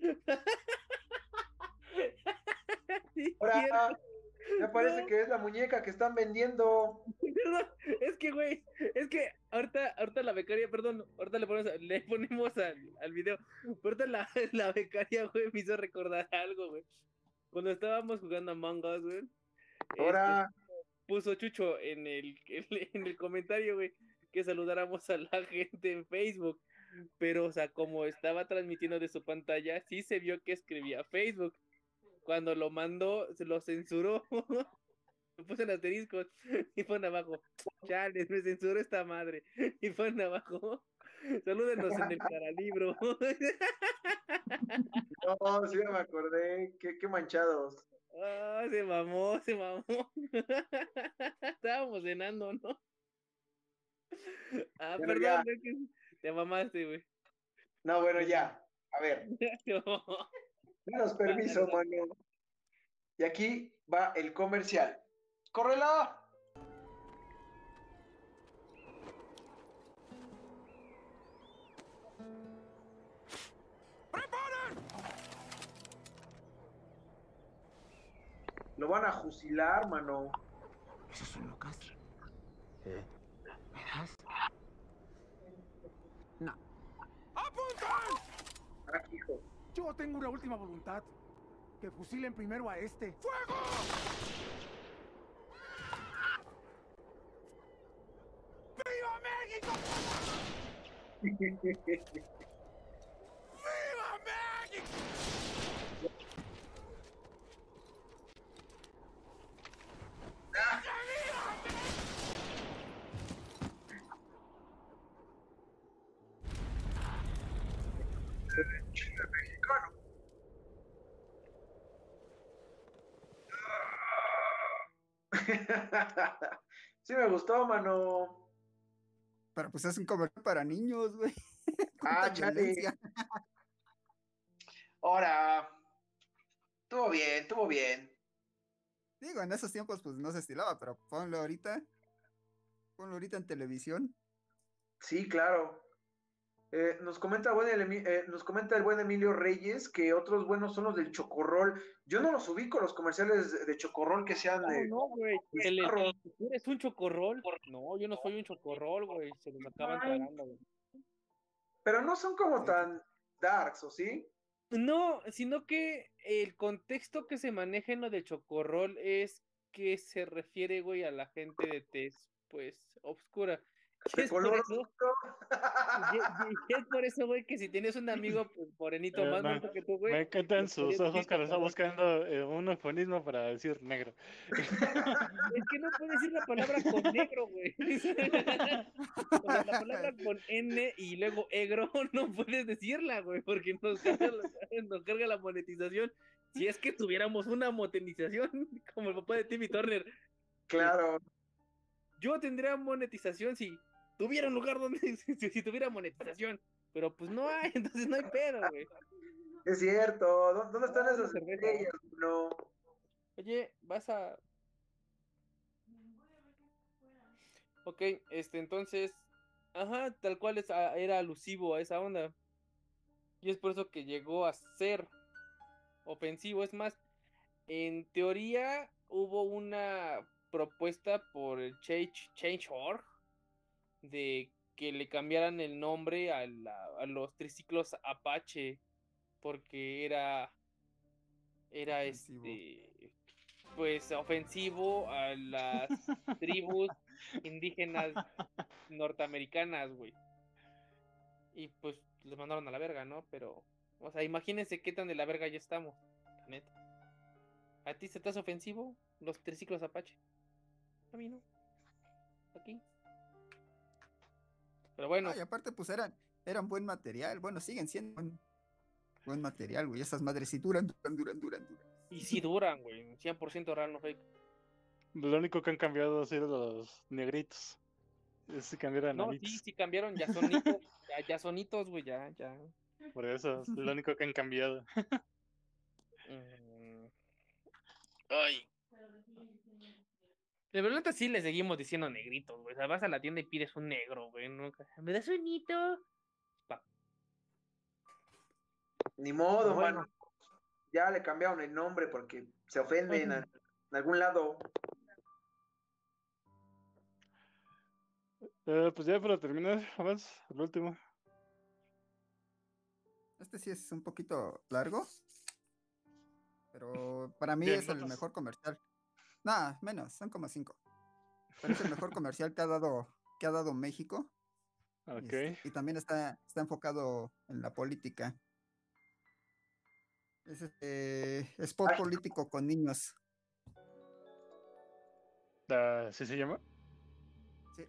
Ahora, me parece que es la muñeca que están vendiendo. Perdón, es que, güey, es que ahorita, ahorita la becaria, perdón, ahorita le ponemos, le ponemos al, al video, pero ahorita la, la becaria, güey, me hizo recordar algo, güey. Cuando estábamos jugando Among Us, güey, Ahora. este, puso Chucho en el, en el comentario, güey, que saludáramos a la gente en Facebook, pero, o sea, como estaba transmitiendo de su pantalla, sí se vio que escribía Facebook. Cuando lo mandó, se lo censuró. Me puse en asteriscos y pon abajo. Chales, me censuró esta madre. Y pon abajo. Salúdenos en el caralibro. No, sí me acordé. Qué, qué manchados. Ah, se mamó, se mamó. Estábamos cenando, ¿no? Ah, Bueno, perdón, ya. güey, que te mamaste, güey. No, bueno, ya. A ver. Danos permiso, mano. Y aquí va el comercial. ¡Córrelo! Lo van a fusilar, mano. ¿Esos son locas? ¿Eh? ¿Me das? No. ¡Apuntan! Ah, hijo. Yo tengo una última voluntad. Que fusilen primero a este. ¡Fuego! ¡Viva México! ¡Viva México! Chile mexicano. Sí me gustó, mano. Pero pues es un comercial para niños, güey. Ah, Cuánta chale. violencia. Ahora. Estuvo bien, estuvo bien. Digo, en esos tiempos pues no se estilaba, pero ponlo ahorita. Ponlo ahorita en televisión. Sí, claro. Eh, nos comenta el buen Emi- eh, nos comenta el buen Emilio Reyes que otros buenos son los del Chocorrol. Yo no los ubico los comerciales de, de Chocorrol que sean No, de. no, güey. de El, carro. ¿tú eres un chocorrol? No, yo no soy un chocorrol, güey. Se los acaban tragando, güey. Pero no son como tan darks, ¿o sí? No, sino que el contexto que se maneja en lo de chocorrol es que se refiere, güey, a la gente de tez, pues, obscura. Y De es por color eso, y, y- y es por eso, güey, que si tienes un amigo pues, morenito Eh, más me, bonito que tú, güey, me encantan le sus puedes ojos decir cuando está chocorrol. buscando eh, un eufemismo para decir negro. Es que no puedes decir la palabra con negro, güey. O sea, la palabra con N y luego egro no puedes decirla, güey, porque nos carga, la, nos carga la monetización. Si es que tuviéramos una monetización, como el papá de Timmy Turner. Claro. Yo tendría monetización si tuviera un lugar donde, si, si tuviera monetización. Pero pues no hay, entonces no hay pedo, güey. Es cierto. ¿Dó- ¿Dónde están No, esas cerveza. estrellas? No. Oye, vas a... Ok, este, entonces, ajá, tal cual es, a- era alusivo a esa onda. Y es por eso que llegó a ser ofensivo. Es más, en teoría hubo una propuesta por el Change, Change punto org de que le cambiaran el nombre a, la- a los triciclos Apache porque era era Ofensivo. este pues ofensivo a las tribus indígenas norteamericanas, güey. Y pues los mandaron a la verga, ¿no? Pero, o sea, imagínense qué tan de la verga ya estamos, la neta. ¿A ti se te hace ofensivo los triciclos Apache? A mí no. Aquí. Pero bueno. No, y aparte, pues eran, eran buen material. Bueno, siguen siendo buen, buen material, güey. Esas madres sí duran, duran, duran, duran, duran. Y sí duran, güey. cien por ciento real, no fake. Lo único que han cambiado ha sido los negritos. Es que cambiaron a No, sí, mitos. sí cambiaron. Ya son hitos. Ya, ya son hitos, güey. Ya, ya. Por eso, es lo único que han cambiado. Mm. Ay. De verdad sí le seguimos diciendo negritos, güey. O sea, vas a la tienda y pides un negro, güey. ¿No? ¿Me das un hito? Pa. Ni modo, Bueno. mano. Ya le cambiaron el nombre porque se ofenden a- en algún lado. Eh, pues ya para terminar, avance, el último. Este sí es un poquito largo, pero para mí Diez es el minutos. mejor comercial. Nada, menos, son como cinco. Pero es el mejor comercial que ha dado, que ha dado México. Y, Ok. este, y también está, está enfocado en la política. Es este spot político con niños. Ah, ¿sí se llama? Sí.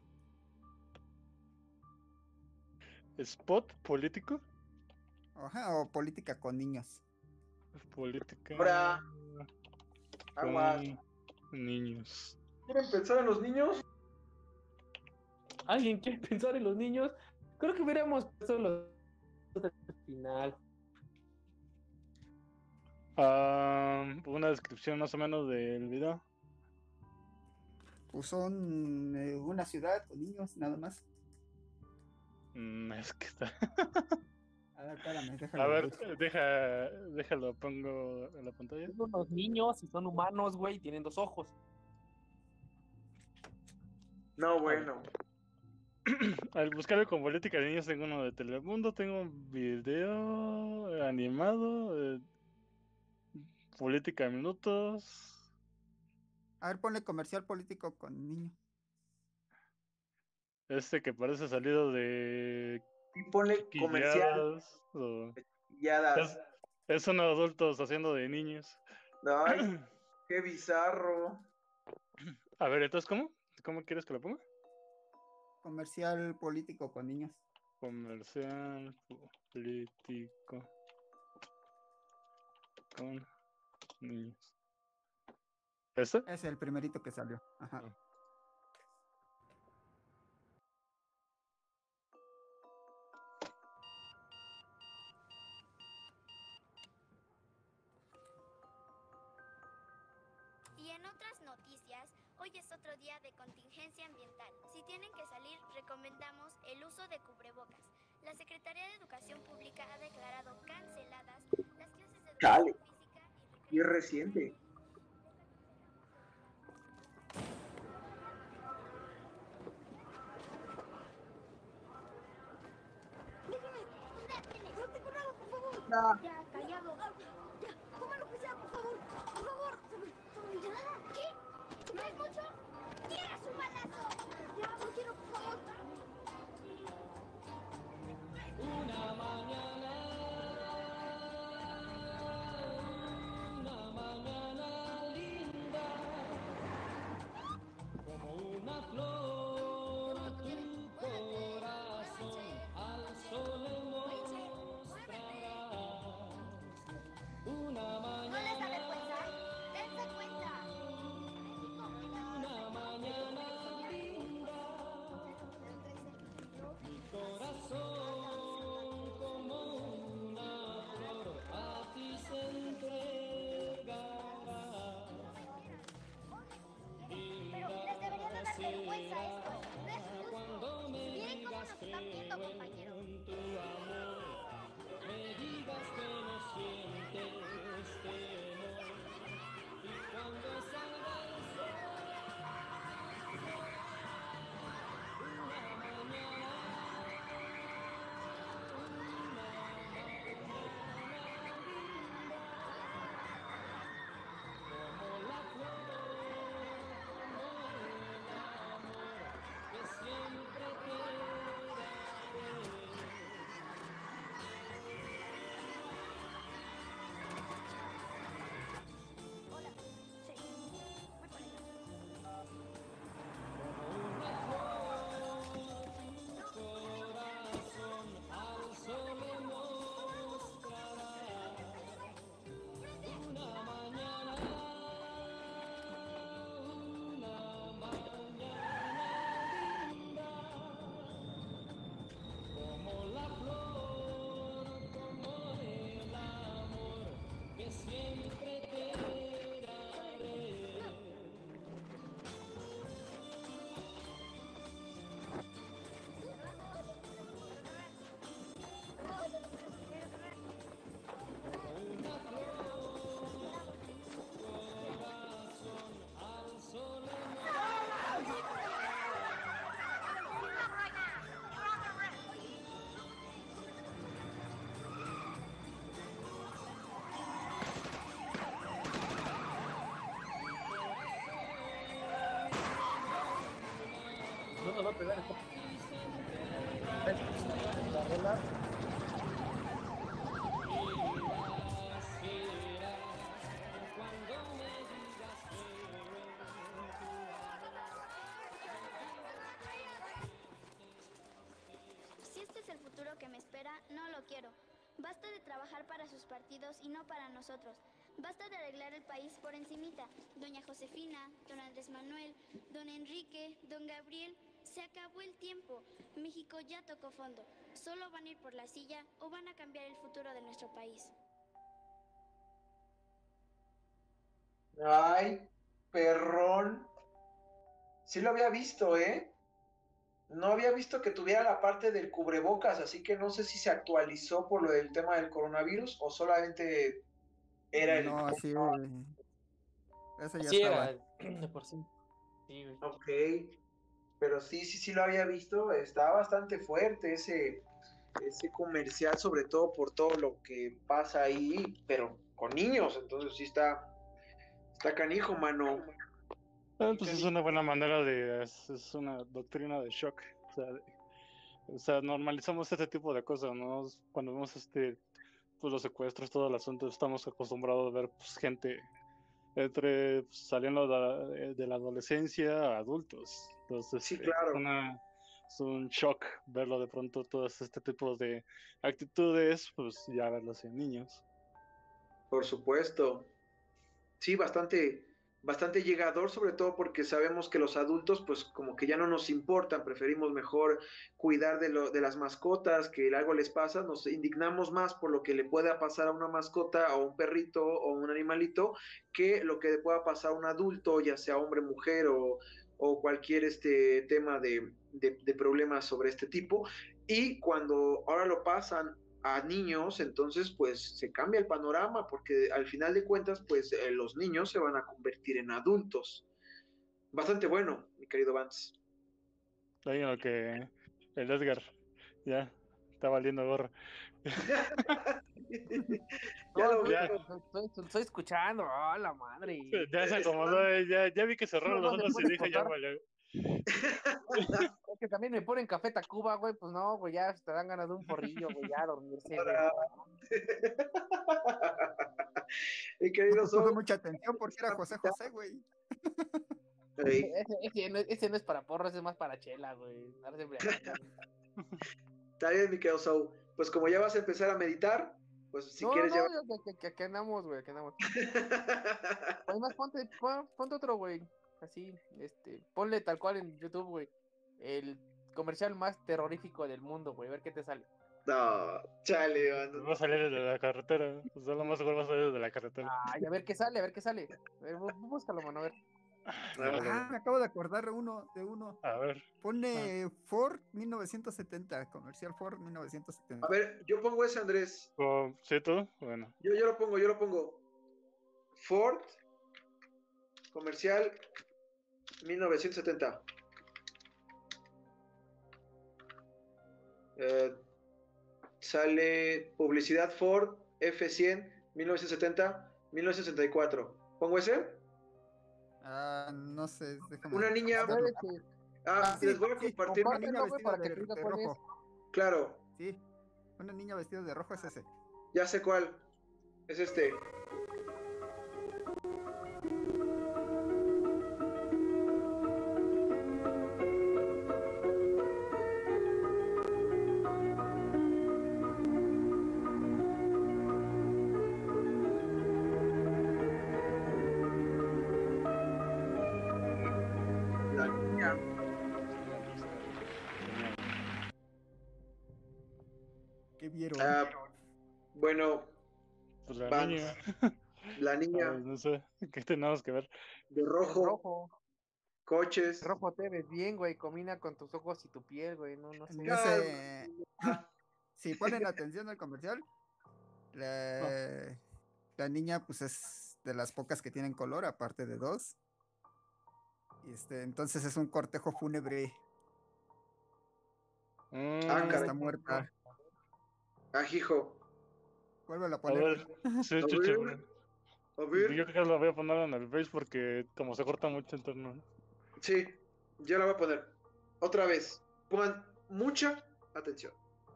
¿Spot político? Ajá, o política con niños. Política Ahora, con aguas. niños. ¿Quieren pensar en los niños? ¿Alguien quiere pensar en los niños? Creo que hubiéramos puesto los al final. Ah, una descripción más o menos del video. Pues son eh, una ciudad con niños, nada más. Mm, es que está. A ver, espérame, A déjalo. ver, busco. deja, déjalo, pongo en la pantalla. Son unos niños y son humanos, güey, tienen dos ojos. No, bueno. Al buscarlo con política de niños tengo uno de Telemundo, tengo un video animado, eh, política de minutos. A ver, ponle comercial político con niños. Este que parece salido de Y ponle comercial. Quilladas, o- Quilladas. Es, son adultos haciendo de niños. Ay, qué bizarro. A ver, entonces, ¿cómo? ¿Cómo quieres que lo ponga? Comercial político con niños. Comercial político con niños. ¿Este? Es el primerito que salió. Ajá. Y en otras noticias, hoy es otro día de contingencia ambiental. Si tienen que salir, recomendamos el uso de cubrebocas. La Secretaría de Educación Pública ha declarado canceladas las clases de Chale. educación física Y es reciente. Ya, callado. Ya, toma lo que sea, por favor. Por favor. Sobre, sobre nada. ¿Qué? ¿No es mucho? ¡Tienes un balazo! Ya, no quiero, por favor. Una mañana, una mañana linda, como una flor a tu corazón, al sol le mostrarás. Una ¿No les da mañana, vergüenza? ¡Dense cuenta! una mañana linda, mi corazón como una flor a ti se entregará. Pero les debería de dar vergüenza esto. No es justo. Cuando me Miren cómo digas nos están viendo, creo compañeros. en tu amor, me digas que no sientes temor, y cuando salga el sol, una mañana, como la flor, como el amor que siempre te daré. empezar esto. La rola. Si este es el futuro que me espera, no lo quiero. Basta de trabajar para sus partidos y no para nosotros. Basta de arreglar el país por encimita. Doña Josefina, don Andrés Manuel, don Enrique, don Gabriel, se acabó el tiempo. México ya tocó fondo. Solo van a ir por la silla o van a cambiar el futuro de nuestro país. Ay, perrón. Sí lo había visto, ¿eh? No había visto que tuviera la parte del cubrebocas, así que no sé si se actualizó por lo del tema del coronavirus o solamente era el... No, así, güey. Eso ya Sí estaba. era, de por sí. Sí, güey. Ok, pero sí, sí, sí lo había visto. Está bastante fuerte ese, ese comercial, sobre todo por todo lo que pasa ahí, pero con niños, entonces sí está, está canijo, mano. Ah, pues es una buena manera de, es, es una doctrina de shock, o sea, de- o sea, normalizamos este tipo de cosas, ¿no? Cuando vemos este, pues los secuestros, todo el asunto, estamos acostumbrados a ver pues, gente entre pues, saliendo de, de la adolescencia a adultos, entonces Sí, este, claro. una, es un shock verlo de pronto, todos este tipo de actitudes, pues ya verlos en niños. Por supuesto. Sí, bastante, bastante llegador, sobre todo porque sabemos que los adultos, pues como que ya no nos importan, preferimos mejor cuidar de, lo, de las mascotas, que algo les pasa, nos indignamos más por lo que le pueda pasar a una mascota o un perrito o un animalito, que lo que le pueda pasar a un adulto, ya sea hombre, mujer o, o cualquier este tema de, de, de problemas sobre este tipo. Y cuando ahora lo pasan a niños, entonces pues se cambia el panorama porque al final de cuentas pues eh, los niños se van a convertir en adultos. Bastante bueno, mi querido Vance. Ahí en lo que el Edgar ya está valiendo gorro. Ya No, lo estoy, Ya. estoy, estoy- estoy escuchando, ¡ah, la madre! Ya se acomodó, eh, ya, ya vi que cerraron No, los no, ojos y después de dije, ya cortar. vale. Es que también me ponen Café Tacuba, güey, pues no, güey, ya te dan ganas de un porrillo, güey, ya a dormirse, güey. Mi No querido te puso Soul, mucha atención porque era José José, güey. hey, Ese, ese no, ese no es para porro, ese es más para chela, güey. Darse embriagando. está bien, mi querido Soul. Pues como ya vas a empezar a meditar, pues si No, quieres no, llevar... no, que, que, que, aquí andamos, güey, aquí andamos. Además, ponte, pon- ponte otro, güey, así, este, ponle tal cual en YouTube, güey, el comercial más terrorífico del mundo, güey, a ver qué te sale. No, chale, Va a salir desde la carretera. Pues lo más seguro va a salir desde la carretera. Ay, a ver qué sale, a ver qué sale. A ver, bú- búscalo, mano, a ver. Ah, me acabo de acordar de uno, de uno. A ver. Pone Ford mil novecientos setenta, comercial Ford mil novecientos setenta. A ver, yo pongo ese, Andrés. Oh, ¿sí tú? Bueno. Yo, yo lo pongo, yo lo pongo. Ford, comercial, mil novecientos setenta. Eh, sale publicidad Ford F cien, mil novecientos setenta, mil novecientos sesenta y cuatro. ¿Pongo ese? Ah, no sé, déjame. Una niña. buscarlo. Ah, Sí, les voy a sí, compartir. una niña Compártelo, güey, vestida para que de, te diga de cuál es. rojo. Claro, Sí, una niña vestida de rojo es ese. ya sé cuál. Es este. La niña. ¿Qué vieron? Ah, bueno, Pues la Vans, niña. la Ah, niña no sé. ¿Qué tenemos que ver? de El rojo, rojo. coches. El rojo te ves bien, güey, combina con tus ojos y tu piel, güey, no, no sé. En ese, si ponen atención al comercial, la, la niña pues es de las pocas que tienen color, aparte de dos. Y este, entonces es un cortejo fúnebre. Mm, Ah, Ella caray. está muerta. Ah, hijo. Vuélvelo a a poner. ver. Sí, A chucho. ver, a ver. Yo creo que lo voy a poner en el Face porque como se corta mucho entonces no. Sí, yo la voy a poner. otra vez, pongan mucha atención.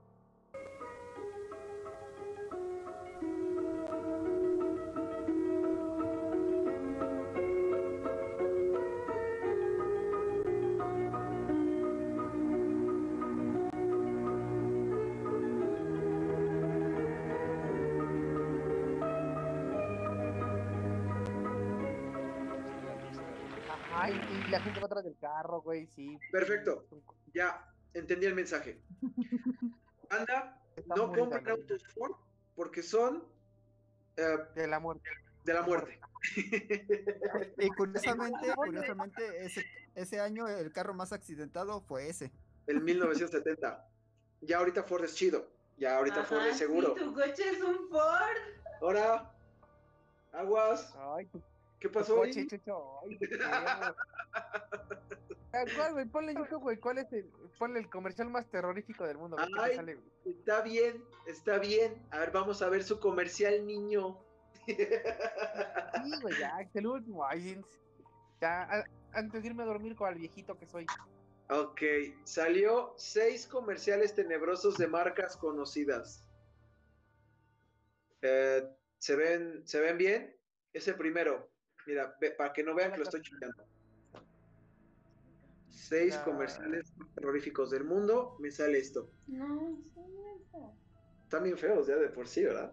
Ay, sí, la gente va atrás del carro, güey, sí. Perfecto, ya entendí el mensaje. Anda, Está no muy compren bien. autos Ford porque son eh, De la muerte. de la muerte. Y curiosamente, curiosamente, ese, ese año el carro más accidentado fue ese. El mil novecientos setenta. Ya ahorita Ford es chido. Ya ahorita Ford Ajá, es seguro. sí, tu coche es un Ford. Ahora, aguas. Ay, tu, ¿Qué tu pasó coche, ahí? Chucho. Ay, qué perro. Ah, ¿Cuál, güey? Ponle YouTube, güey. ¿Cuál es el, ponle el comercial más terrorífico del mundo? güey, ¿qué te Ay, sale, güey? está bien, está bien. A ver, vamos a ver su comercial, niño. Sí, güey, ya, es el último. Ay, sí, ya, a- antes de irme a dormir con el viejito que soy. Ok, salió seis comerciales tenebrosos de marcas conocidas. Eh, ¿se ven, ¿se ven bien? Ese primero. Mira, ve- para que no vean que lo estoy chingando. Seis La- comerciales terroríficos del mundo. Me sale esto. No, sí, no. Están bien feos ya de por sí, ¿verdad?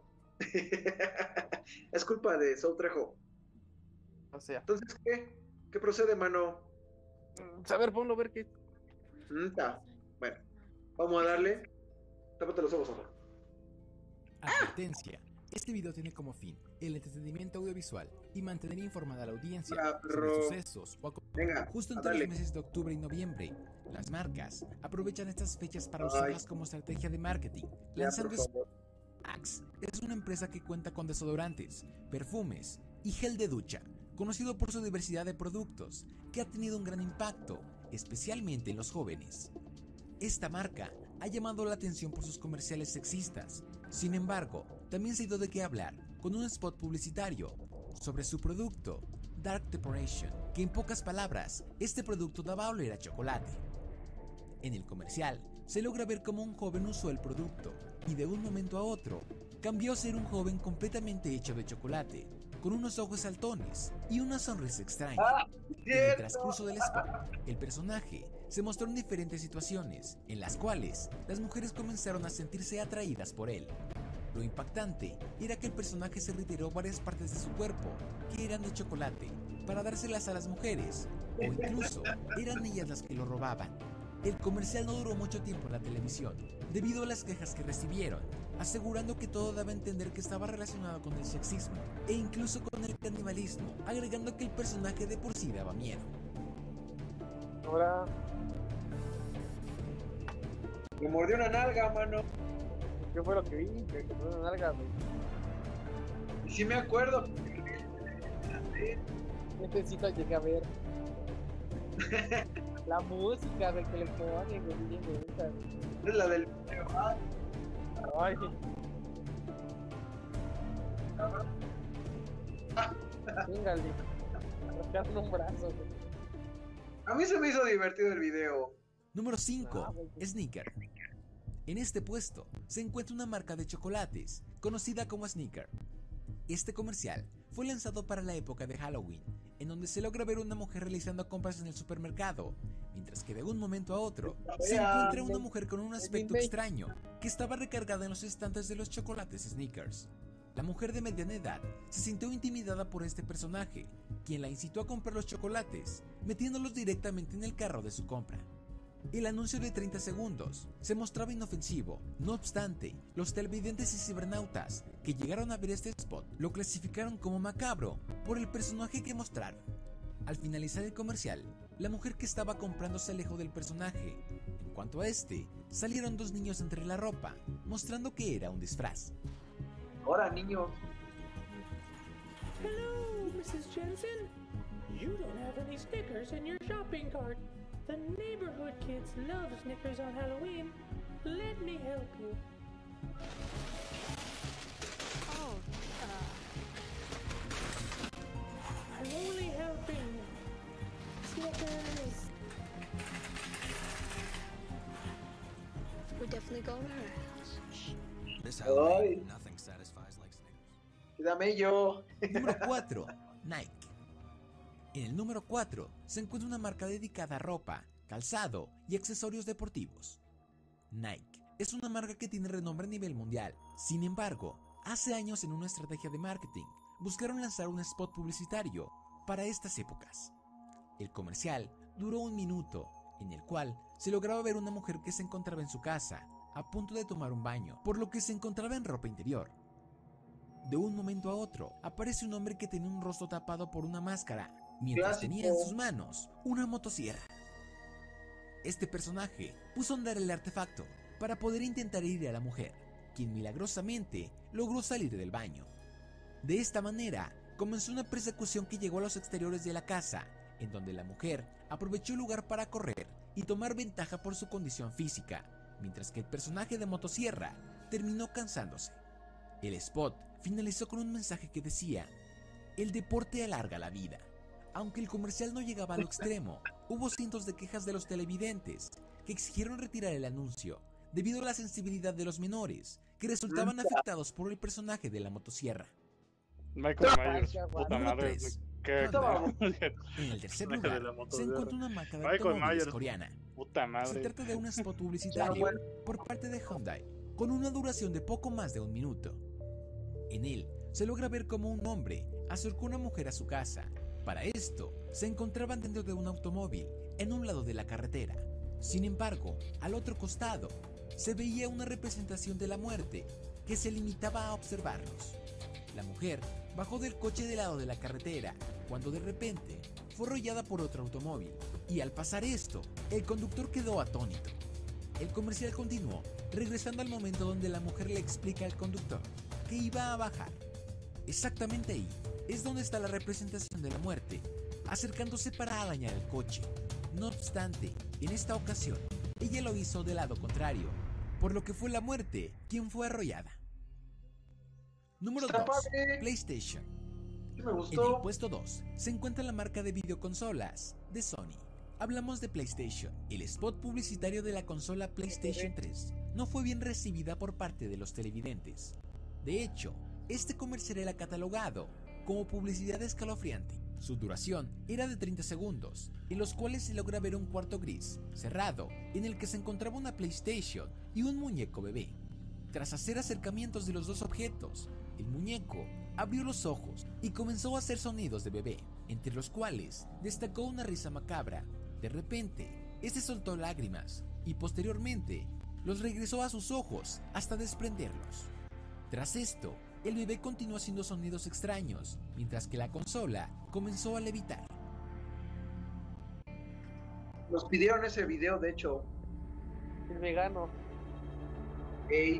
Es culpa de Saul Trejo. O sea, Entonces, ¿qué? ¿Qué procede, mano? mm, a ver, ponlo, a ver qué. Mm, ta. Bueno, vamos a darle. Tápate los ojos, ahora. Advertencia. Este video tiene como fin el entretenimiento audiovisual y mantener informada a la audiencia Ah, sobre pero- sucesos o acom- Venga, Justo a entre darle. los meses de octubre y noviembre, las marcas aprovechan estas fechas para Ay. usarlas como estrategia de marketing, Ya, lanzando por favor. Axe es una empresa que cuenta con desodorantes, perfumes y gel de ducha, conocido por su diversidad de productos, que ha tenido un gran impacto, especialmente en los jóvenes. Esta marca ha llamado la atención por sus comerciales sexistas. Sin embargo, también se dio de qué hablar con un spot publicitario sobre su producto, Dark Decoration, que en pocas palabras, este producto daba a oler a chocolate. En el comercial, se logra ver cómo un joven usó el producto y de un momento a otro cambió a ser un joven completamente hecho de chocolate, con unos ojos saltones y una sonrisa extraña. En el transcurso del spot, el personaje se mostró en diferentes situaciones, en las cuales las mujeres comenzaron a sentirse atraídas por él. Lo impactante era que el personaje se retiró varias partes de su cuerpo, que eran de chocolate, para dárselas a las mujeres, o incluso eran ellas las que lo robaban. El comercial no duró mucho tiempo en la televisión, debido a las quejas que recibieron, asegurando que todo daba a entender que estaba relacionado con el sexismo e incluso con el canibalismo, agregando que el personaje de por sí daba miedo. Ahora, Me mordió una nalga, mano. ¿qué fue lo que vi? Que que fue una nalga, güey. Y sí me acuerdo. Necesito llegué a ver. La música, güey, que le ponen, güey, bien bonita, güey. Es la del. Ay. Véngale. Arrancarle un brazo, güey. A mí se me hizo divertido el video. Número cinco. Snicker. En este puesto se encuentra una marca de chocolates conocida como Snicker. Este comercial fue lanzado para la época de Halloween, en donde se logra ver una mujer realizando compras en el supermercado, mientras que de un momento a otro se encuentra una mujer con un aspecto extraño que estaba recargada en los estantes de los chocolates Snickers. La mujer de mediana edad se sintió intimidada por este personaje, quien la incitó a comprar los chocolates, metiéndolos directamente en el carro de su compra. El anuncio de treinta segundos se mostraba inofensivo, no obstante, los televidentes y cibernautas que llegaron a ver este spot lo clasificaron como macabro por el personaje que mostraron. Al finalizar el comercial, la mujer que estaba comprando se alejó del personaje. En cuanto a este, salieron dos niños entre la ropa, mostrando que era un disfraz. Ahora, niño. Hello, missus Jensen. You don't have any Snickers in your shopping cart. The neighborhood kids love Snickers on Halloween. Let me help you. Oh, uh, I'm only helping. Snickers. Ay. Dame yo. Número cuatro. Nike. En el número cuatro se encuentra una marca dedicada a ropa, calzado y accesorios deportivos. Nike es una marca que tiene renombre a nivel mundial. Sin embargo, hace años en una estrategia de marketing buscaron lanzar un spot publicitario para estas épocas. El comercial duró un minuto, en el cual se lograba ver una mujer que se encontraba en su casa, a punto de tomar un baño, por lo que se encontraba en ropa interior. De un momento a otro, aparece un hombre que tenía un rostro tapado por una máscara, mientras Clásico. tenía en sus manos una motosierra. Este personaje puso a andar el artefacto para poder intentar herir a la mujer, quien milagrosamente logró salir del baño. De esta manera, comenzó una persecución que llegó a los exteriores de la casa, en donde la mujer aprovechó el lugar para correr y tomar ventaja por su condición física, mientras que el personaje de motosierra terminó cansándose. El spot finalizó con un mensaje que decía: el deporte alarga la vida. Aunque el comercial no llegaba a lo extremo, hubo cientos de quejas de los televidentes que exigieron retirar el anuncio debido a la sensibilidad de los menores que resultaban afectados por el personaje de la motosierra. Michael Myers, puta Número madre. tres. ¿Qué? En el tercer Personaje de lugar la se motosierra. encuentra una marca de Michael automóviles Myers, coreana. puta madre. Se trata de un spot publicitario por parte de Hyundai, con una duración de poco más de un minuto. En él se logra ver cómo un hombre acercó a una mujer a su casa. Para esto, se encontraban dentro de un automóvil, en un lado de la carretera. Sin embargo, al otro costado, se veía una representación de la muerte, que se limitaba a observarlos. La mujer bajó del coche del lado de la carretera, cuando de repente fue arrollada por otro automóvil, y al pasar esto, el conductor quedó atónito. El comercial continuó, regresando al momento donde la mujer le explica al conductor que iba a bajar. Exactamente ahí es donde está la representación de la muerte, acercándose para dañar el coche. No obstante, en esta ocasión, ella lo hizo del lado contrario, por lo que fue la muerte quien fue arrollada. Número Está dos. padre. PlayStation. Sí me En gustó. el puesto dos se encuentra la marca de videoconsolas de Sony. Hablamos de PlayStation. El spot publicitario de la consola PlayStation tres no fue bien recibida por parte de los televidentes. De hecho, este comercial era catalogado como publicidad escalofriante. Su duración era de treinta segundos, en los cuales se logra ver un cuarto gris, cerrado, en el que se encontraba una PlayStation y un muñeco bebé. Tras hacer acercamientos de los dos objetos, el muñeco abrió los ojos y comenzó a hacer sonidos de bebé, entre los cuales destacó una risa macabra. De repente, este soltó lágrimas y posteriormente los regresó a sus ojos hasta desprenderlos. Tras esto, el bebé continuó haciendo sonidos extraños, mientras que la consola comenzó a levitar. Nos pidieron ese video, de hecho. El vegano. Ey.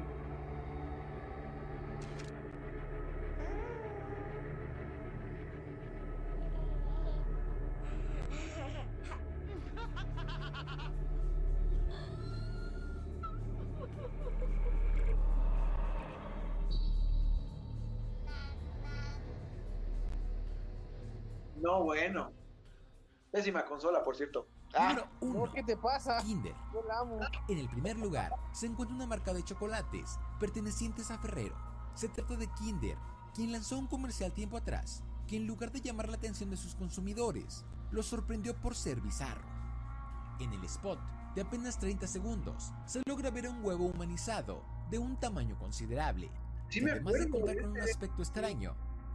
No, bueno. Pésima consola, por cierto. Número uno. ¿Qué te pasa? Kinder. Yo la amo. En el primer lugar se encuentra una marca de chocolates pertenecientes a Ferrero. Se trata de Kinder, quien lanzó un comercial tiempo atrás, que en lugar de llamar la atención de sus consumidores, los sorprendió por ser bizarro. En el spot, de apenas treinta segundos, se logra ver un huevo humanizado de un tamaño considerable, Sí que me además de acuerdo contar de con un ese. aspecto extraño,